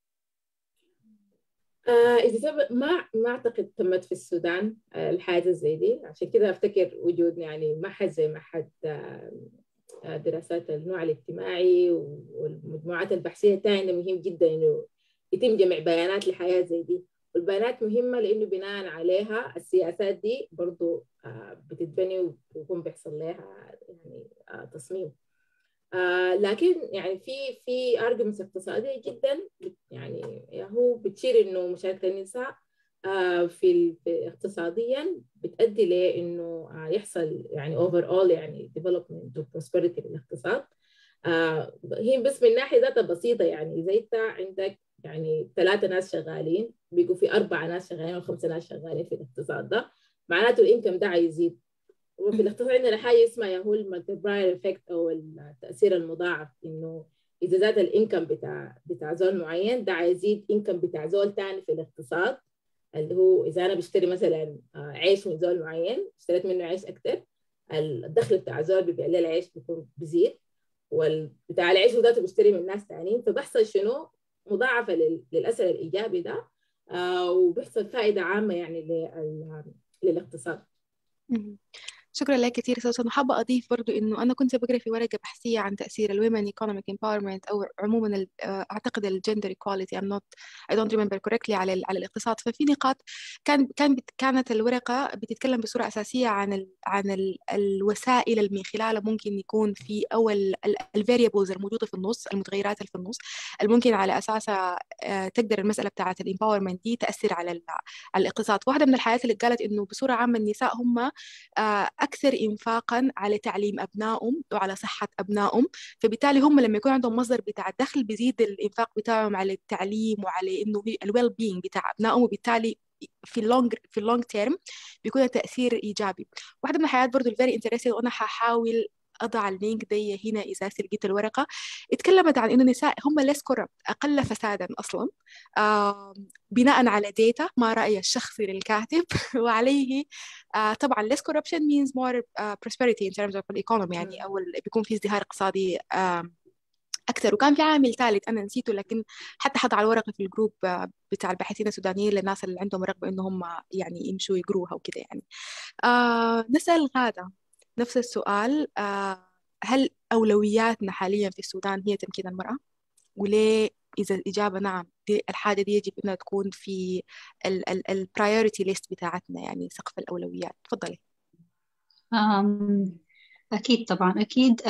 إذا ما أعتقد تمت في السودان الحاجة زي دي. عشان كده أفتكر وجود يعني معهد زي معهد دراسات النوع الاجتماعي والمجموعات البحثية الثانية مهم جدا إنه يتم جمع بيانات لحياة زي دي. والبيانات مهمة لأنه بناء عليها السياسات دي برضو بتتبني ويكون بيحصل لها يعني تصميم. لكن يعني في arguments اقتصادية جدا يعني هو بتشير إنه مشاركة النساء في اقتصاديا بتؤدي لإنه يحصل يعني overall يعني development و prosperity بالاقتصاد. هي بس من ناحية ذاتها بسيطة، يعني إذا أنت عندك يعني 3 ناس شغالين بيقوا في 4 ناس شغالين أو 5 ناس شغالين في الاقتصاد ده، معناته الإنكم ده هيزيد وفي الاقتصاد عندنا حاجة اسمها هو المالتيبلاير افكت أو التأثير المضاعف، إنه إذا زاد الإنكم بتاع زول معين ده هيزيد إنكم بتاع زول تاني في الاقتصاد، اللي هو إذا أنا بشتري مثلا عيش من زول معين اشتريت منه عيش أكتر، الدخل بتاع زول بيبيع لي العيش بيكون بيزيد، والبتاع العيش ذاته بيشتري من ناس تانيين، فبحصل شنو مضاعفة للأثر الإيجابي ده، وبيحصل فائدة عامة يعني للاقتصاد. شكرا لك كثير سوسن. وحابة أضيف برضو إنه أنا كنت بقرأ في ورقة بحثية عن تأثير الwomen economic empowerment أو عموما أعتقد الجندر equality I don't remember correctly على الاقتصاد. ففي نقاط كانت الورقة بتتكلم بصورة أساسية عن الوسائل اللي من خلالها ممكن يكون في أو الفاريبلز الموجودة في النص، المتغيرات اللي في النص اللي ممكن على أساسها تقدر المسألة بتاعة الامباورمنت دي تأثر على الاقتصاد. واحدة من الحاجات اللي قالت إنه بصورة عامة النساء هم أكثر إنفاقاً على تعليم أبنائهم وعلى صحة أبنائهم، فبالتالي هم لما يكون عندهم مصدر بتاع الدخل بيزيد الإنفاق بتاعهم على التعليم وعلى إنه الويل بينج بتاع أبنائهم، وبالتالي في اللونج تيرم بيكون التأثير إيجابي. واحدة من الحاجات برضو الفيري انترستينج، وأنا هحاول أضع اللينك دي هنا إذا لقيت الورقة، اتكلمت عن إنه النساء هم less corrupt، أقل فسادا أصلا، بناء على ديتا ما رأي الشخصي للكاتب وعليه طبعا less corruption means more prosperity in terms of the economy، يعني أو بيكون في ازدهار اقتصادي أكثر. وكان في عامل ثالث أنا نسيته، لكن حتى حط على الورقة في الجروب بتاع الباحثين السودانيين للناس اللي عندهم رغبة إنهم يعني يمشوا يقروها وكده يعني. نسأل غادة نفس السؤال، هل أولوياتنا حاليا في السودان هي تمكين المرأة؟ وليه إذا الإجابة نعم الحاجة دي يجب أنها تكون في البرايورتي ليست بتاعتنا، يعني سقف الأولويات؟ تفضلي. أكيد طبعا أكيد.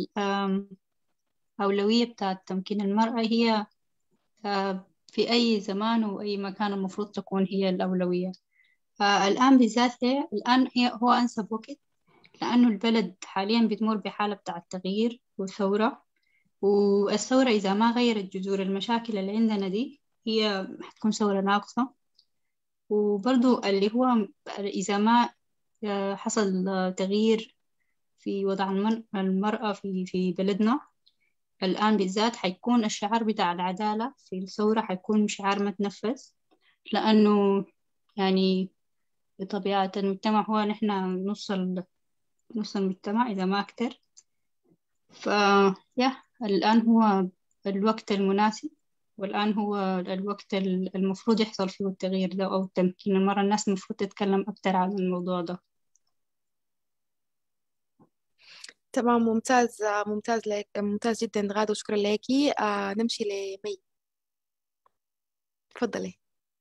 أولوية بتاعت تمكين المرأة هي في أي زمان وأي مكان المفروض تكون هي الأولوية. الآن بالذات الآن هو أنسب وقت، لأنه البلد حاليا بتمر بحالة بتاع التغيير والثورة، والثورة إذا ما غيرت جذور المشاكل اللي عندنا دي هي حتكون ثورة ناقصة. وبرضو اللي هو إذا ما حصل تغيير في وضع المرأة في بلدنا الآن بالذات، حيكون الشعار بتاع العدالة في الثورة حيكون شعار متنفس، لأنه يعني بطبيعة المجتمع هو نحن نص المجتمع إذا ما أكتر. الآن هو الوقت المناسب، والآن هو الوقت المفروض يحصل فيه التغيير ده أو تمكين المرأة. الناس المفروض تتكلم أكتر عن الموضوع ده. تمام، ممتاز جدا غادة، وشكرا لكي. نمشي لمي، تفضلي.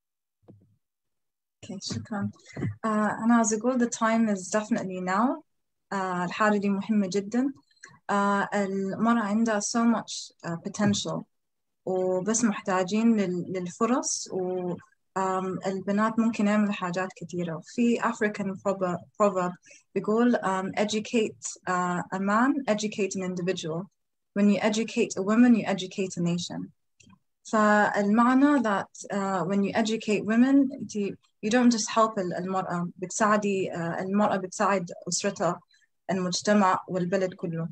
شكرا. أنا عايزة أقول the time is definitely now. الحاجة دي مهمة جدا. المرأة عندها so much potential، وبس محتاجين للفرص، والبنات ممكن يعملوا حاجات كثيرة. في African proverb بيقول educate a man, educate an individual. When you educate a woman, you educate a nation. فالمعنى that when you educate women, you don't just help المرأة، بتساعدي المرأة، بتساعد أسرتها، المجتمع والبلد كله.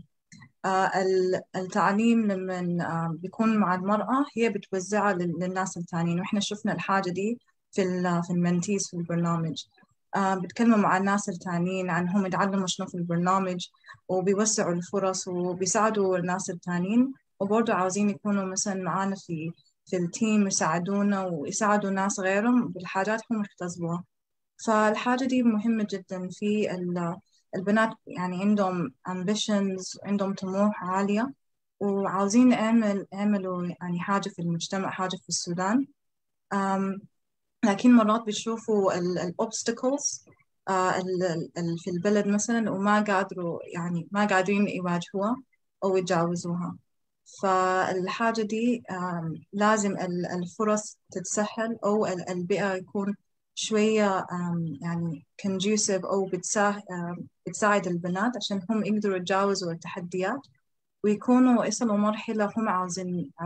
التعليم لما بيكون مع المرأة هي بتوزعها للناس التانيين، وإحنا شفنا الحاجة دي في المنتيز في البرنامج. بيتكلموا مع الناس التانيين عنهم يتعلموا شنو في البرنامج، وبيوسعوا الفرص وبيساعدوا الناس التانيين، وبرضه عاوزين يكونوا مثلا معانا في التيم، يساعدونا ويساعدوا ناس غيرهم بالحاجات هم يختصبوها. فالحاجة دي مهمة جدا. في البنات يعني عندهم ambitions، عندهم طموح عالية، وعاوزين يعملوا يعني حاجة في المجتمع، حاجة في السودان. لكن مرات بيشوفوا obstacles في البلد مثلا، وما قادروا يعني ما قادرين يواجهوها أو يتجاوزوها. فالحاجة دي لازم الفرص تتسهل، أو البيئة يكون شوية يعني conducive، أو بتساعد البنات عشان هم يقدروا يتجاوزوا التحديات ويكونوا يصلوا مرحلة هم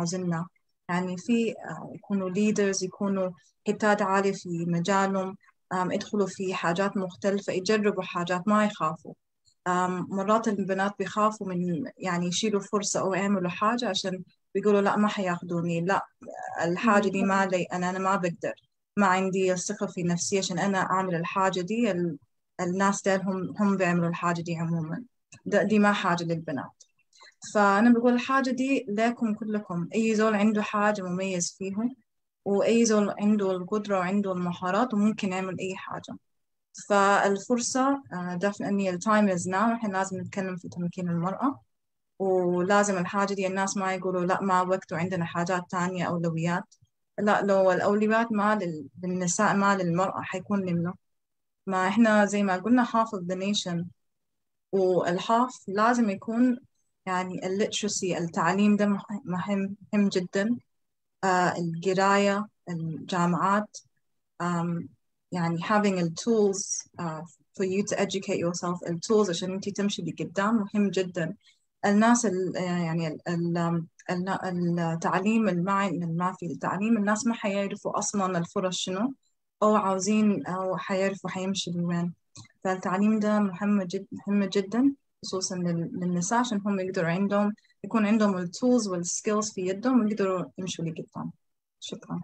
عاوزينها. يعني في يكونوا leaders، يكونوا حتات عالية في مجالهم، يدخلوا في حاجات مختلفة، يجربوا حاجات، ما يخافوا. مرات البنات بيخافوا من يعني يشيلوا فرصة أو يعملوا حاجة عشان بيقولوا لا ما حياخدوني، لا الحاجة دي ما لي، أنا ما بقدر، ما عندي الثقة في نفسي عشان أنا أعمل الحاجة دي. الناس دول هم بيعملوا الحاجة دي عموما، دي ما حاجة للبنات. فأنا بقول الحاجة دي لكم كلكم، أي زول عنده حاجة مميز فيهم، وأي زول عنده القدرة وعنده المهارات وممكن يعمل أي حاجة. فالفرصة definitely the time is now. إحنا لازم نتكلم في تمكين المرأة، ولازم الحاجة دي الناس ما يقولوا لا ما وقت وعندنا حاجات تانية أولويات. لا، لو الأولويات ما للنساء ما للمرأة حيكون لمنه؟ ما إحنا زي ما قلنا half of the nation، والhalf لازم يكون يعني الليترسي، التعليم ده مهم جدا. القراية، الجامعات، يعني having the tools for you to educate yourself، التولز عشان انتي تمشي لقدام مهم جدا. الناس يعني التعليم ما في التعليم، الناس ما حيعرفوا أصلا الفرص شنو، أو عاوزين أو حيعرفوا حيمشي لوين. فالتعليم ده مهم جدا خصوصا للنساء، عشان هم يقدروا يكون عندهم التولز والسكيلز في يدهم ويقدروا يمشوا لقدام. شكرا.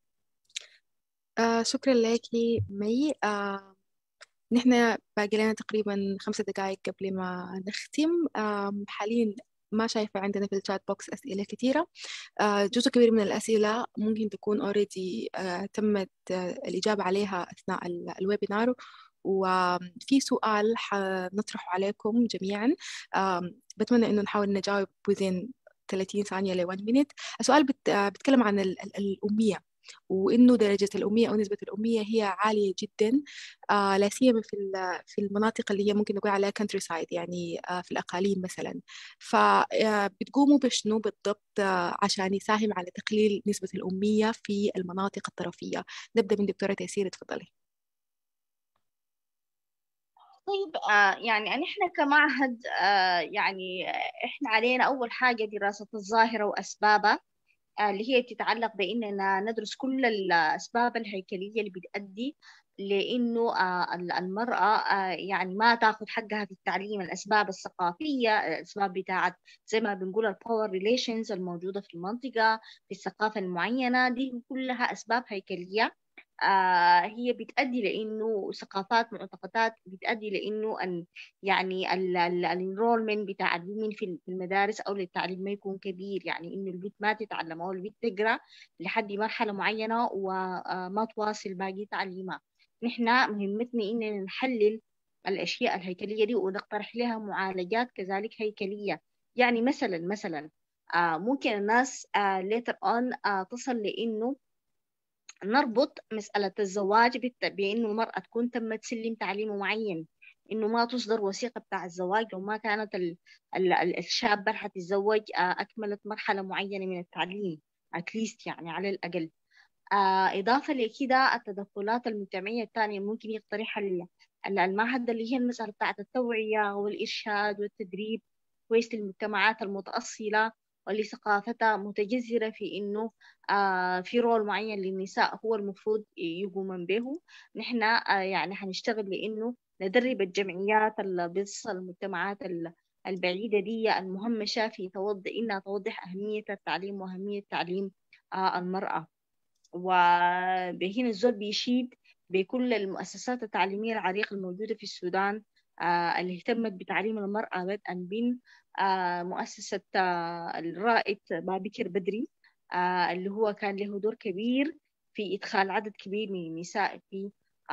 شكرا لك مي. نحن باقي لنا تقريبا 5 دقائق قبل ما نختم. حاليا ما شايفة عندنا في الشات بوكس أسئلة كثيرة. جزء كبير من الأسئلة ممكن تكون already تمت الإجابة عليها أثناء الويبينار، وفي سؤال حنطرحه عليكم جميعا. بتمنى إنه نحاول نجاوب within 30 ثانية ل 1 minute. السؤال بيتكلم عن الأمية، وإنه درجة الأمية أو نسبة الأمية هي عالية جدا، لا سيما في المناطق اللي هي ممكن نقول عليها كانتري سايد، يعني في الأقاليم مثلا. فبتقوموا بشنو بالضبط عشان يساهم على تقليل نسبة الأمية في المناطق الطرفية؟ نبدأ من دكتورة تيسير، تفضلي. طيب، يعني نحن كمعهد يعني احنا علينا أول حاجة دراسة الظاهرة وأسبابها، اللي هي تتعلق بأننا ندرس كل الأسباب الهيكلية اللي بتؤدي لأنه المرأة يعني ما تاخذ حقها في التعليم. الأسباب الثقافية، الأسباب بتاعت زي ما بنقول الباور ريليشنز الموجودة في المنطقة، في الثقافة المعينة، دي كلها أسباب هيكلية. هي بتؤدي لانه ثقافات، معتقدات، بتؤدي لانه يعني الانرولمنت بتاع الومن في المدارس او للتعليم ما يكون كبير، يعني انه البنت ما تتعلم او البنت تقرا لحد مرحله معينه وما تواصل باقي تعليمها. نحن مهمتنا اننا نحلل الاشياء الهيكليه دي ونقترح لها معالجات كذلك هيكليه. يعني مثلا ممكن الناس later on تصل لانه نربط مسألة الزواج بأنه المرأة تكون تمت سلم تعليم معين، إنه ما تصدر وثيقة بتاع الزواج لو ما كانت الشابة حتتزوج أكملت مرحلة معينة من التعليم أتليست، يعني على الأقل. إضافة لكده التدخلات المجتمعية الثانية ممكن يقترحها المعهد، اللي هي المسألة بتاعت التوعية والإرشاد والتدريب كويس للمجتمعات المتأصلة واللي ثقافتها متجذرة في إنه في رول معين للنساء هو المفروض يقومن به. نحن يعني هنشتغل لإنه ندرب الجمعيات اللي بتصل المجتمعات البعيدة دي المهمشة في إنها توضح أهمية التعليم وأهمية تعليم المرأة. وبهنا الزول بيشيد بكل المؤسسات التعليمية العريقة الموجودة في السودان اللي اهتمت بتعليم المرأة، بدءا من مؤسسة الرائد بابكر بدري اللي هو كان له دور كبير في إدخال عدد كبير من النساء في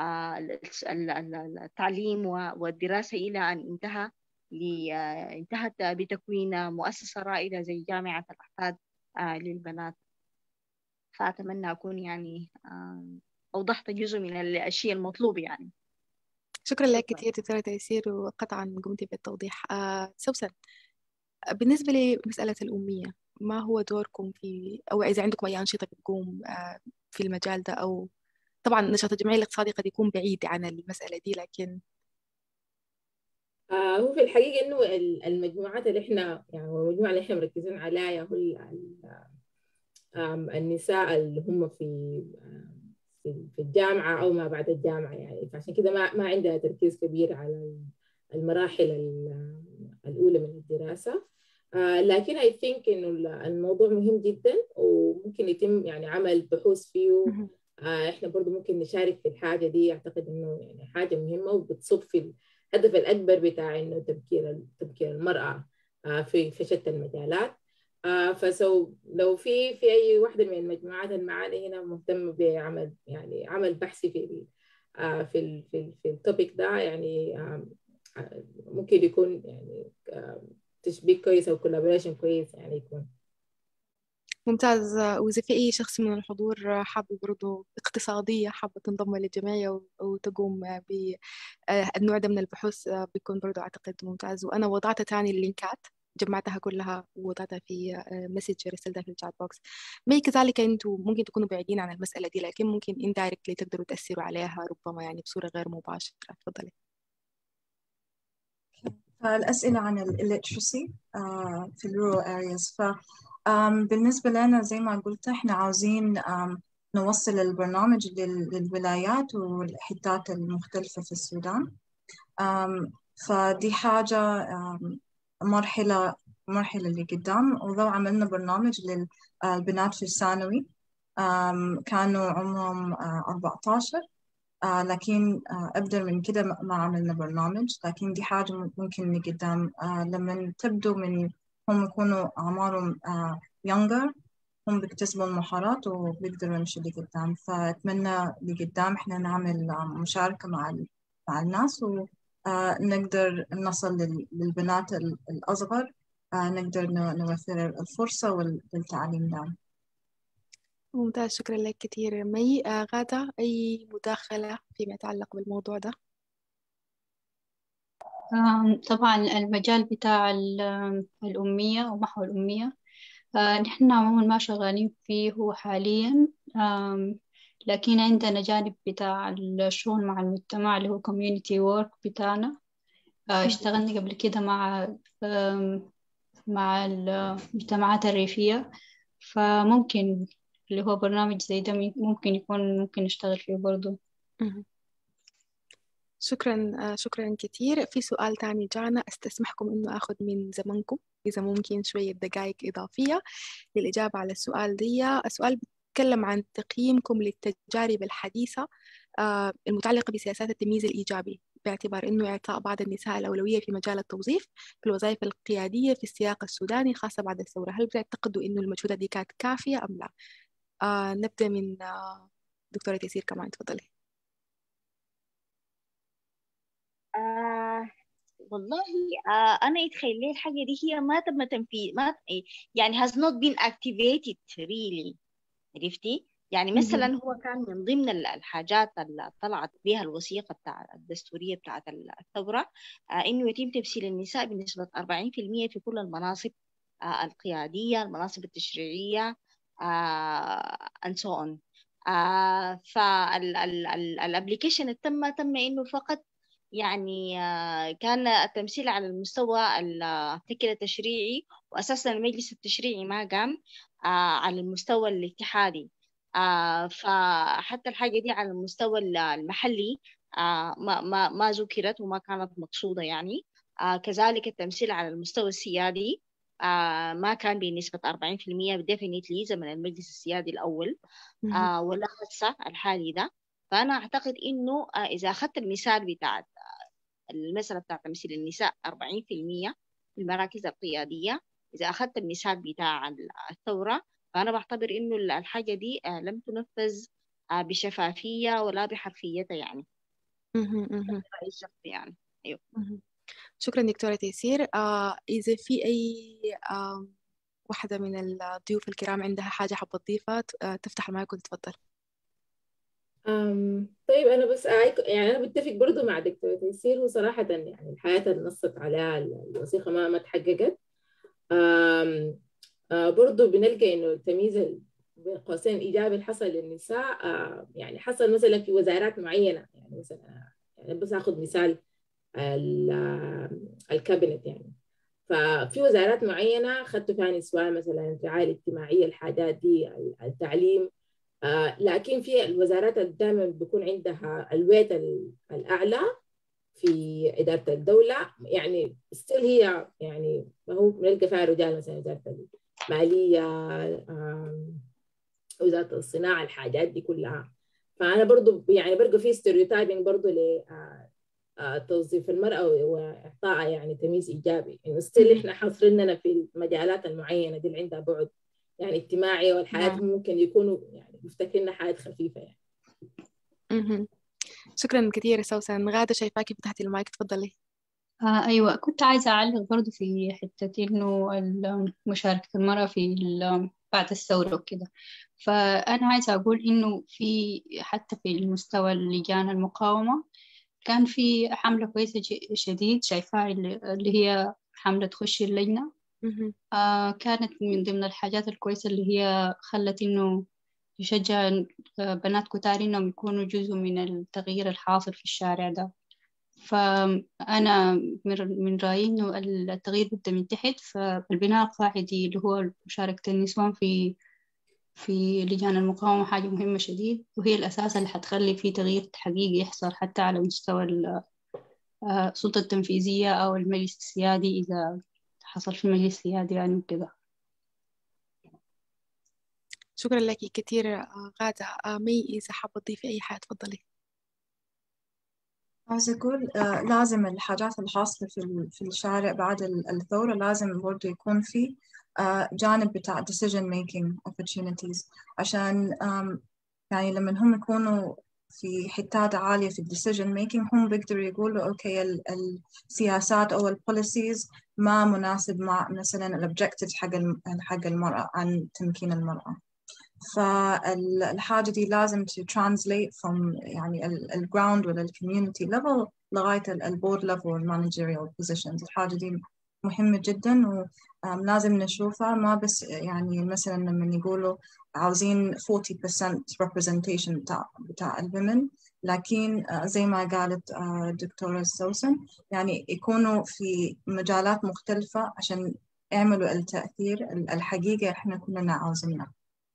التعليم والدراسة إلى أن انتهت بتكوين مؤسسة رائدة زي جامعة الأحفاد للبنات. فأتمنى أكون يعني أوضحت جزء من الأشياء المطلوب يعني. شكرا لك كثير دكتورة تيسير، وقطعا قمتي بالتوضيح. سوسن، بالنسبة لمسألة الأمية، ما هو دوركم في، أو إذا عندكم أي أنشطة بتقوم في المجال ده؟ أو طبعا نشاط الجمعية الاقتصادية قد يكون بعيد عن المسألة دي، لكن هو في الحقيقة إنه المجموعات اللي إحنا يعني المجموعة اللي إحنا مركزين عليها هو النساء اللي هم في في الجامعة أو ما بعد الجامعة يعني. فعشان كده ما عندها تركيز كبير على المراحل الأولى من الدراسة. لكن I think إنه الموضوع مهم جدا وممكن يتم يعني عمل بحوث فيه. إحنا برضو ممكن نشارك في الحاجة دي. أعتقد إنه يعني حاجة مهمة وبتصب في الهدف الأكبر بتاع إنه تبكير المرأة في شتى المجالات. لو في أي واحدة من المجموعات المعاني هنا مهتمة بعمل يعني عمل بحثي في التوبيك ده يعني ممكن يكون يعني تشبيك كويس أو كولابوريشن كويس يعني يكون ممتاز. وإذا في أي شخص من الحضور حابب برضو اقتصادية حابة تنضم للجمعية وتقوم بالنوع ده من البحوث بيكون برضو أعتقد ممتاز. وأنا وضعت تاني اللينكات جمعتها كلها ووضعتها في مسج رسلتها في الشات بوكس. ما كذلك أنتم ممكن تكونوا بعيدين عن المسألة دي لكن ممكن indirectly تقدروا تأثروا عليها ربما يعني بصورة غير مباشرة. تفضلي. الأسئلة عن illiteracy في rural areas. بالنسبة لنا زي ما قلت إحنا عاوزين نوصل البرنامج للولايات والحتات المختلفة في السودان. فدي حاجة مرحلة اللي قدام. وذو عملنا برنامج للبنات في الثانوي كانوا عمرهم 14 لكن أبدأ من كده ما عملنا برنامج. لكن دي حاجة ممكن لقدام لما تبدو من هم يكونوا أعمارهم younger هم بيكتسبوا المهارات وبيقدروا يمشوا لقدام. فأتمنى لقدام إحنا نعمل مشاركة مع الناس ونقدر نصل للبنات الأصغر نقدر نوفر الفرصة والتعليم لهم. ممتاز. شكرا لك كثير مي. غادة أي مداخلة فيما يتعلق بالموضوع ده؟ طبعا المجال بتاع الأمية ومحو الأمية نحن عموما ما شغالين فيه حاليا. لكن عندنا جانب بتاع الشغل مع المجتمع اللي هو community work بتاعنا. اشتغلنا قبل كده مع المجتمعات الريفية. فممكن اللي هو برنامج زي ده ممكن نشتغل فيه برضو. شكرا كتير. في سؤال تاني جانا استسمحكم إنه أخذ من زمنكم إذا ممكن شوية دقائق إضافية للإجابة على السؤال دي. السؤال بيتكلم عن تقييمكم للتجارب الحديثة المتعلقة بسياسات التمييز الإيجابي باعتبار إنه إعطاء بعض النساء الأولوية في مجال التوظيف في الوظائف القيادية في السياق السوداني خاصة بعد الثورة. هل بتعتقدوا إنه المجهودات دي كانت كافية أم لا؟ نبدأ من دكتورة تيسير كمان. تفضلي. والله أنا يتخيل لي الحاجة دي هي ما تم تنفيذ ما يعني has not been activated really. عرفتي؟ يعني مثلا هو كان من ضمن الحاجات اللي طلعت بها الوثيقة الدستورية بتاعت الثورة إنه يتم تمثيل النساء بنسبة 40% في كل المناصب القيادية المناصب التشريعية and so on. فالابليكيشن تم إنه فقط يعني كان التمثيل على المستوى أفتكر التشريعي وأساسا المجلس التشريعي ما قام على المستوى الاتحادي. فحتى الحاجة دي على المستوى المحلي ما ذكرت وما كانت مقصودة يعني. كذلك التمثيل على المستوى السيادي ما كان بنسبة 40% definitely زمن المجلس السيادي الأول ولا هسه الحالي ده. فأنا أعتقد إنه إذا أخذت المثال بتاع المسألة بتاع تمثيل النساء 40% في المراكز القيادية، إذا أخذت المثال بتاع الثورة فأنا بعتبر إنه الحاجة دي لم تنفذ بشفافية ولا بحرفيتها يعني. رأيي الشخصي يعني. أيوه. شكرا دكتورة تيسير. إذا في أي واحدة من الضيوف الكرام عندها حاجة حابة تضيفها تفتح المايك وتتفضل. طيب أنا بس يعني أنا بتفق برضو مع دكتورة تيسير. وصراحة يعني الحياة اللي نصت عليها الوثيقة ما تحققت. برضو بنلقى إنه التمييز بين قوسين إيجابي اللي حصل للنساء يعني حصل مثلا في وزارات معينة. يعني مثلا يعني بس أخذ مثال الكابينت يعني. ففي وزارات معينة خدتوا فيها نسوان مثلا الرعاية الاجتماعية الحاجات دي التعليم لكن في الوزارات دائما بيكون عندها الويت الأعلى في إدارة الدولة، يعني ستيل هي يعني ما هو بنلقى فيها رجال، مثلا وزارة المالية، وزارة الصناعة، الحاجات دي كلها. فأنا برضو يعني برضو في ستيريوتايبنج برضو لتوظيف المرأة وإعطائها يعني تمييز إيجابي، إنه ستيل إحنا حاصريننا في المجالات المعينة دي اللي عندها بعد يعني اجتماعي، والحياة ممكن يكونوا يعني مفتكرين حياة خفيفة يعني. شكرا كثير سوسن. غادة شايفاكي فتحتي المايك، تفضلي. أيوة، كنت عايزة أعلق برضو في حتة إنه مشاركة المرأة في بعد الثورة وكده. فأنا عايزة أقول إنه في حتى في المستوى اللجان المقاومة كان في حملة كويسة شديد شايفاها، اللي هي حملة تخش اللجنة. كانت من ضمن الحاجات الكويسة اللي هي خلت إنه يشجع بنات كتار إنهم يكونوا جزء من التغيير الحاصل في الشارع ده. فأنا من رأيي إنه التغيير بدأ من تحت، فالبناء القاعدي اللي هو مشاركة النسوان في لجان المقاومة حاجة مهمة شديد، وهي الأساس اللي حتخلي فيه تغيير حقيقي يحصل حتى على مستوى السلطة التنفيذية أو المجلس السيادي، إذا حصل في مجلس سيادي يعني كده. شكرا لك كثير غادة. مي إذا حابة تضيفي أي حاجة تفضلي. عايزة أقول لازم الحاجات الحاصلة في الشارع بعد الثورة لازم برضو يكون في جانب بتاع decision making opportunities، عشان يعني لما هم يكونوا في حتات عالية في decision making هم بيقدروا يقولوا أوكي السياسات أو البوليسيز ما مناسب مع مثلا الأوبجكتيف حق المرأة عن تمكين المرأة. فالحاجة دي لازم to translate from يعني الجراوند ولا الكوميونتي level لغاية البورد level والمانجيريال positions. الحاجة دي مهمة جدا ولازم نشوفها، ما بس يعني مثلا لما يقولوا عاوزين 40% representation بتاع الwomen، لكن زي ما قالت دكتورة سوسن يعني يكونوا في مجالات مختلفة عشان يعملوا التأثير الحقيقي احنا كلنا عاوزينه.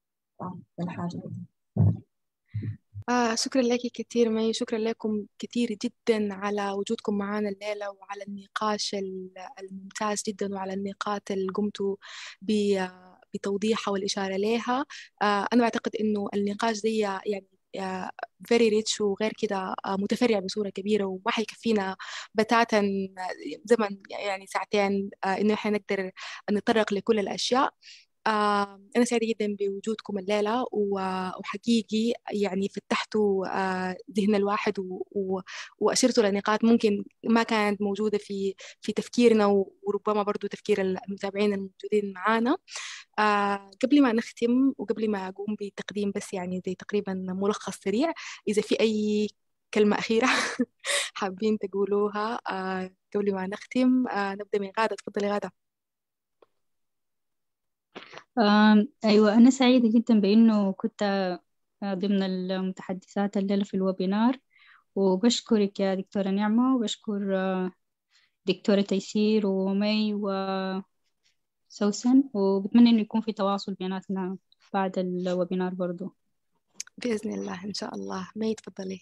شكرا لك كثير مي. شكرا لكم كثير جدا على وجودكم معنا الليلة، وعلى النقاش الممتاز جدا، وعلى النقاط اللي قمتوا بتوضيحها والإشارة لها. أنا أعتقد إنه النقاش زي يعني very rich، وغير كده متفرع بصورة كبيرة، وما حيكفينا بتاتا زمن يعني ساعتين إنه إحنا نقدر نتطرق لكل الأشياء. أنا سعيدة جدا بوجودكم الليلة، وحقيقي يعني فتحتوا ذهن الواحد وأشرتوا لنقاط ممكن ما كانت موجودة في تفكيرنا، وربما برضو تفكير المتابعين الموجودين معانا. قبل ما نختم وقبل ما أقوم بتقديم بس يعني زي تقريبا ملخص سريع، إذا في أي كلمة أخيرة حابين تقولوها قبل ما نختم. نبدأ من غادة. تفضلي غادة. أيوة، أنا سعيدة جدا بأنه كنت ضمن المتحدثات الليلة في الويبينار، وبشكرك يا دكتورة نعمة، وبشكر دكتورة تيسير ومي وسوسن، وبتمنى إنه يكون في تواصل بيناتنا بعد الويبينار برضو بإذن الله إن شاء الله. مي تفضلي.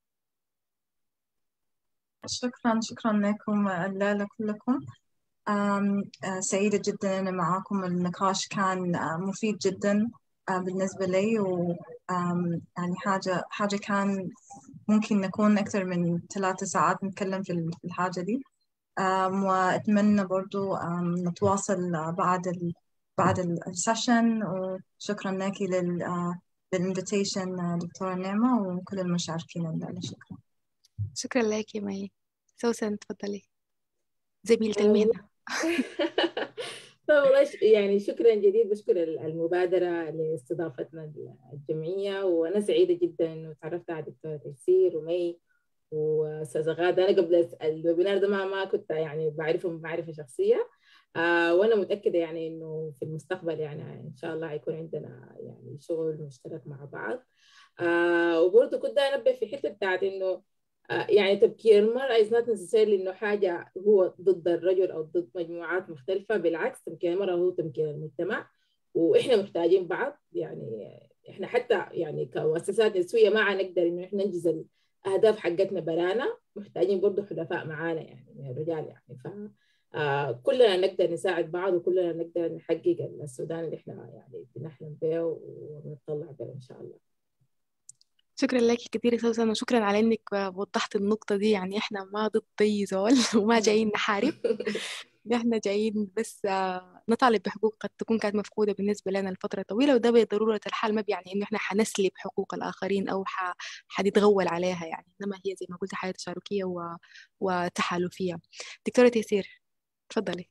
شكرا لكم الليلة كلكم. سعيدة جدا أنا معاكم. النقاش كان مفيد جدا بالنسبة لي، و يعني حاجة كان ممكن نكون أكثر من 3 ساعات نتكلم في الحاجة دي. وأتمنى برضو نتواصل بعد السيشن. وشكرا لك للإنفيتيشن دكتورة نعمة وكل المشاركين الليلة. شكرا لك يا مي. سوسن تفضلي زميلة المهنة. والله يعني شكرا جديد، بشكر المبادرة لاستضافتنا الجمعية، وأنا سعيدة جدا إنه تعرفت على دكتورة تيسير ومي وأستاذة غادة. أنا قبل الويبينار ده ما كنت يعني بعرفهم معرفة شخصية، وأنا متأكدة يعني إنه في المستقبل يعني إن شاء الله هيكون عندنا يعني شغل مشترك مع بعض. وبرضه كنت أنبه في حتة بتاعت إنه يعني تبكير المرأة is not necessarily إنه حاجة هو ضد الرجل أو ضد مجموعات مختلفة، بالعكس تمكين المرأة هو تمكين المجتمع، وإحنا محتاجين بعض. يعني إحنا حتى يعني كمؤسسات نسوية ما نقدر إنه إحنا ننجز الأهداف حقتنا برانا، محتاجين برضو حلفاء معانا يعني من الرجال يعني. ف كلنا نقدر نساعد بعض، وكلنا نقدر نحقق السودان اللي إحنا يعني بنحلم به ونطلع به إن شاء الله. شكرا لك كثير سوسن، وشكرا على انك وضحت النقطة دي. يعني احنا ما ضد اي زول وما جايين نحارب، نحن جايين بس نطالب بحقوق قد تكون كانت مفقودة بالنسبة لنا لفترة طويلة، وده بضرورة الحال ما بيعني انه احنا حنسلب حقوق الآخرين او حنتغول عليها يعني، انما هي زي ما قلت حياة تشاركية وتحالفية. دكتورة تيسير تفضلي.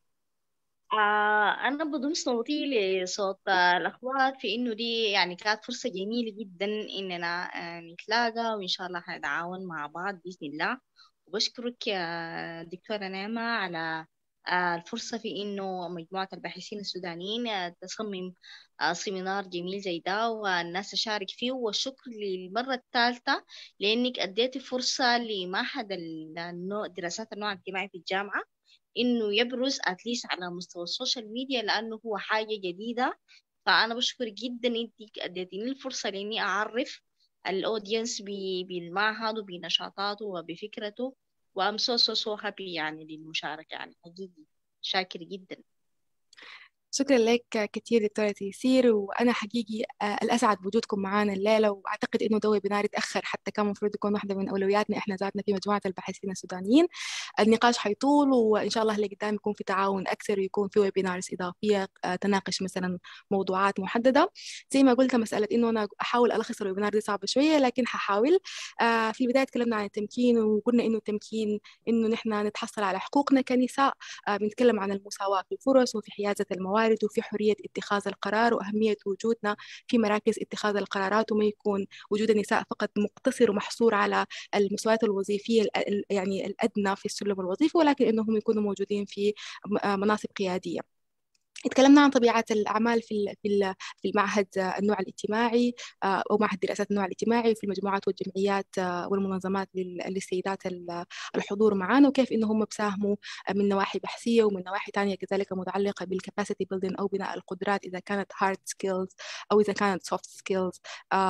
أنا بضم صوتي لصوت الأخوات في إنه دي يعني كانت فرصة جميلة جدا إننا نتلاقى، وإن شاء الله هنتعاون مع بعض بإذن الله. وبشكرك يا دكتورة نعمة على الفرصة في إنه مجموعة الباحثين السودانيين تصمم سيمينار جميل زي ده والناس تشارك فيه. والشكر للمرة الثالثة لأنك أديتي فرصة لمعهد دراسات النوع الاجتماعي في الجامعة إنه يبرز أتليس على مستوى السوشيال ميديا، لأنه هو حاجة جديدة. فأنا بشكر جدا إنتي أديتيني الفرصة لإني أعرف الأودينس بالمعهد وبنشاطاته وبفكرته. وأم سو هابي يعني للمشاركة، يعني حقيقي شاكر جدا. شكرا لك كثير دكتورة تيسير، وأنا حقيقي الأسعد بوجودكم معنا الليلة، وأعتقد إنه ده ويبينار اتأخر حتى كان المفروض يكون واحدة من أولوياتنا إحنا ذاتنا في مجموعة الباحثين السودانيين. النقاش حيطول، وإن شاء الله لقدام يكون في تعاون أكثر، ويكون في ويبينارز إضافية تناقش مثلا موضوعات محددة. زي ما قلت مسألة إنه أنا أحاول ألخص الويبينار دي صعبة شوية، لكن ححاول. في البداية تكلمنا عن التمكين، وقلنا إنه التمكين إنه نحن نتحصل على حقوقنا كنساء. بنتكلم عن المساواة في الفرص وفي حيازة الموارد وفي حرية اتخاذ القرار، وأهمية وجودنا في مراكز اتخاذ القرارات، وما يكون وجود النساء فقط مقتصر ومحصور على المستويات الوظيفية يعني الأدنى في السلم الوظيفي، ولكن إنهم يكونوا موجودين في مناصب قيادية. اتكلمنا عن طبيعة الأعمال في المعهد النوع الاجتماعي أو معهد دراسات النوع الاجتماعي، في المجموعات والجمعيات والمنظمات للسيدات الحضور معنا، وكيف إنهم بساهموا من نواحي بحثية ومن نواحي تانية كذلك متعلقة بالكاباسيتي بيلدينج أو بناء القدرات، إذا كانت هارد سكيلز أو إذا كانت سوفت سكيلز.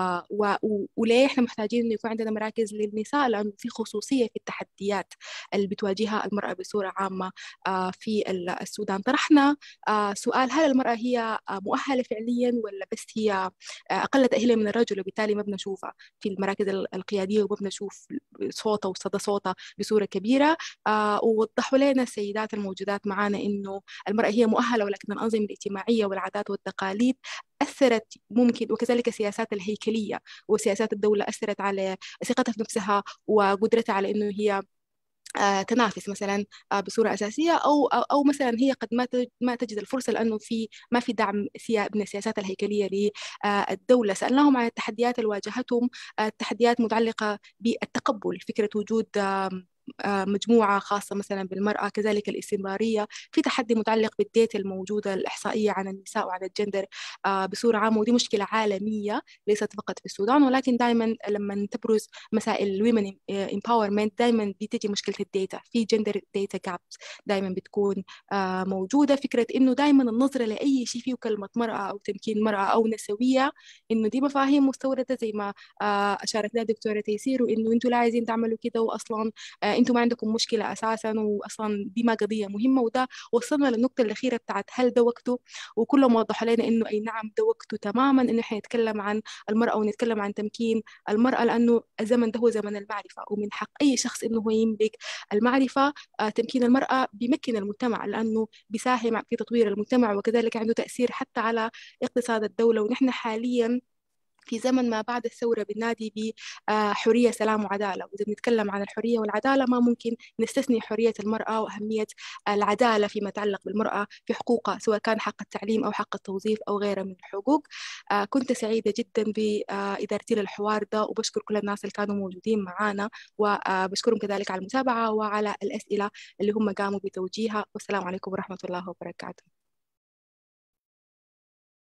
وليه إحنا محتاجين إنه يكون عندنا مراكز للنساء؟ لأنه في خصوصية في التحديات اللي بتواجهها المرأة بصورة عامة في السودان. طرحنا سؤال: هل المرأة هي مؤهلة فعليا، ولا بس هي أقل تأهيلا من الرجل، وبالتالي ما بنشوفها في المراكز القيادية وما بنشوف صوتها وصدى صوتها بصورة كبيرة؟ ووضحوا لنا السيدات الموجودات معنا إنه المرأة هي مؤهلة، ولكن الأنظمة الاجتماعية والعادات والتقاليد أثرت ممكن، وكذلك السياسات الهيكلية وسياسات الدولة أثرت على ثقتها في نفسها وقدرتها على إنه هي تنافس مثلا بصورة أساسية، أو مثلا هي قد ما تجد الفرصة لأنه ما في دعم من السياسات الهيكلية للدولة. سألناهم عن التحديات اللي واجهتهم، التحديات متعلقة بالتقبل، فكرة وجود مجموعة خاصة مثلا بالمرأة، كذلك الاستمرارية في تحدي متعلق بالديتا الموجودة الإحصائية عن النساء وعن الجندر بصورة عامة، ودي مشكلة عالمية ليست فقط في السودان، ولكن دائما لما تبرز مسائل الويمن empowerment دائما بتجي مشكلة الديتا، في جندر ديتا جابس دائما بتكون موجودة. فكرة إنه دائما النظرة لأي شيء فيه كلمة مرأة أو تمكين مرأة أو نسوية إنه دي مفاهيم مستوردة زي ما أشارت لها دكتورة تيسير، وإنه أنتوا لا عايزين تعملوا كده، وأصلا انتم ما عندكم مشكله اساسا، واصلا دي ما قضيه مهمه. وده وصلنا للنقطه الاخيره بتاعت هل ده وقته، وكلهم وضحوا لنا انه اي نعم ده وقته تماما انه احنا نتكلم عن المراه ونتكلم عن تمكين المراه، لانه الزمن ده هو زمن المعرفه، ومن حق اي شخص انه هو يملك المعرفه. تمكين المراه بيمكن المجتمع، لانه بيساهم في تطوير المجتمع، وكذلك عنده تاثير حتى على اقتصاد الدوله. ونحن حاليا في زمن ما بعد الثورة بنادي بحرية سلام وعدالة، وإذا بنتكلم عن الحرية والعدالة ما ممكن نستثني حرية المرأة وأهمية العدالة فيما يتعلق بالمرأة في حقوقها، سواء كان حق التعليم أو حق التوظيف أو غيرها من الحقوق. كنت سعيدة جدا بإدارتي للحوار ده، وبشكر كل الناس اللي كانوا موجودين معنا، وبشكرهم كذلك على المتابعة وعلى الأسئلة اللي هم قاموا بتوجيهها. والسلام عليكم ورحمة الله وبركاته.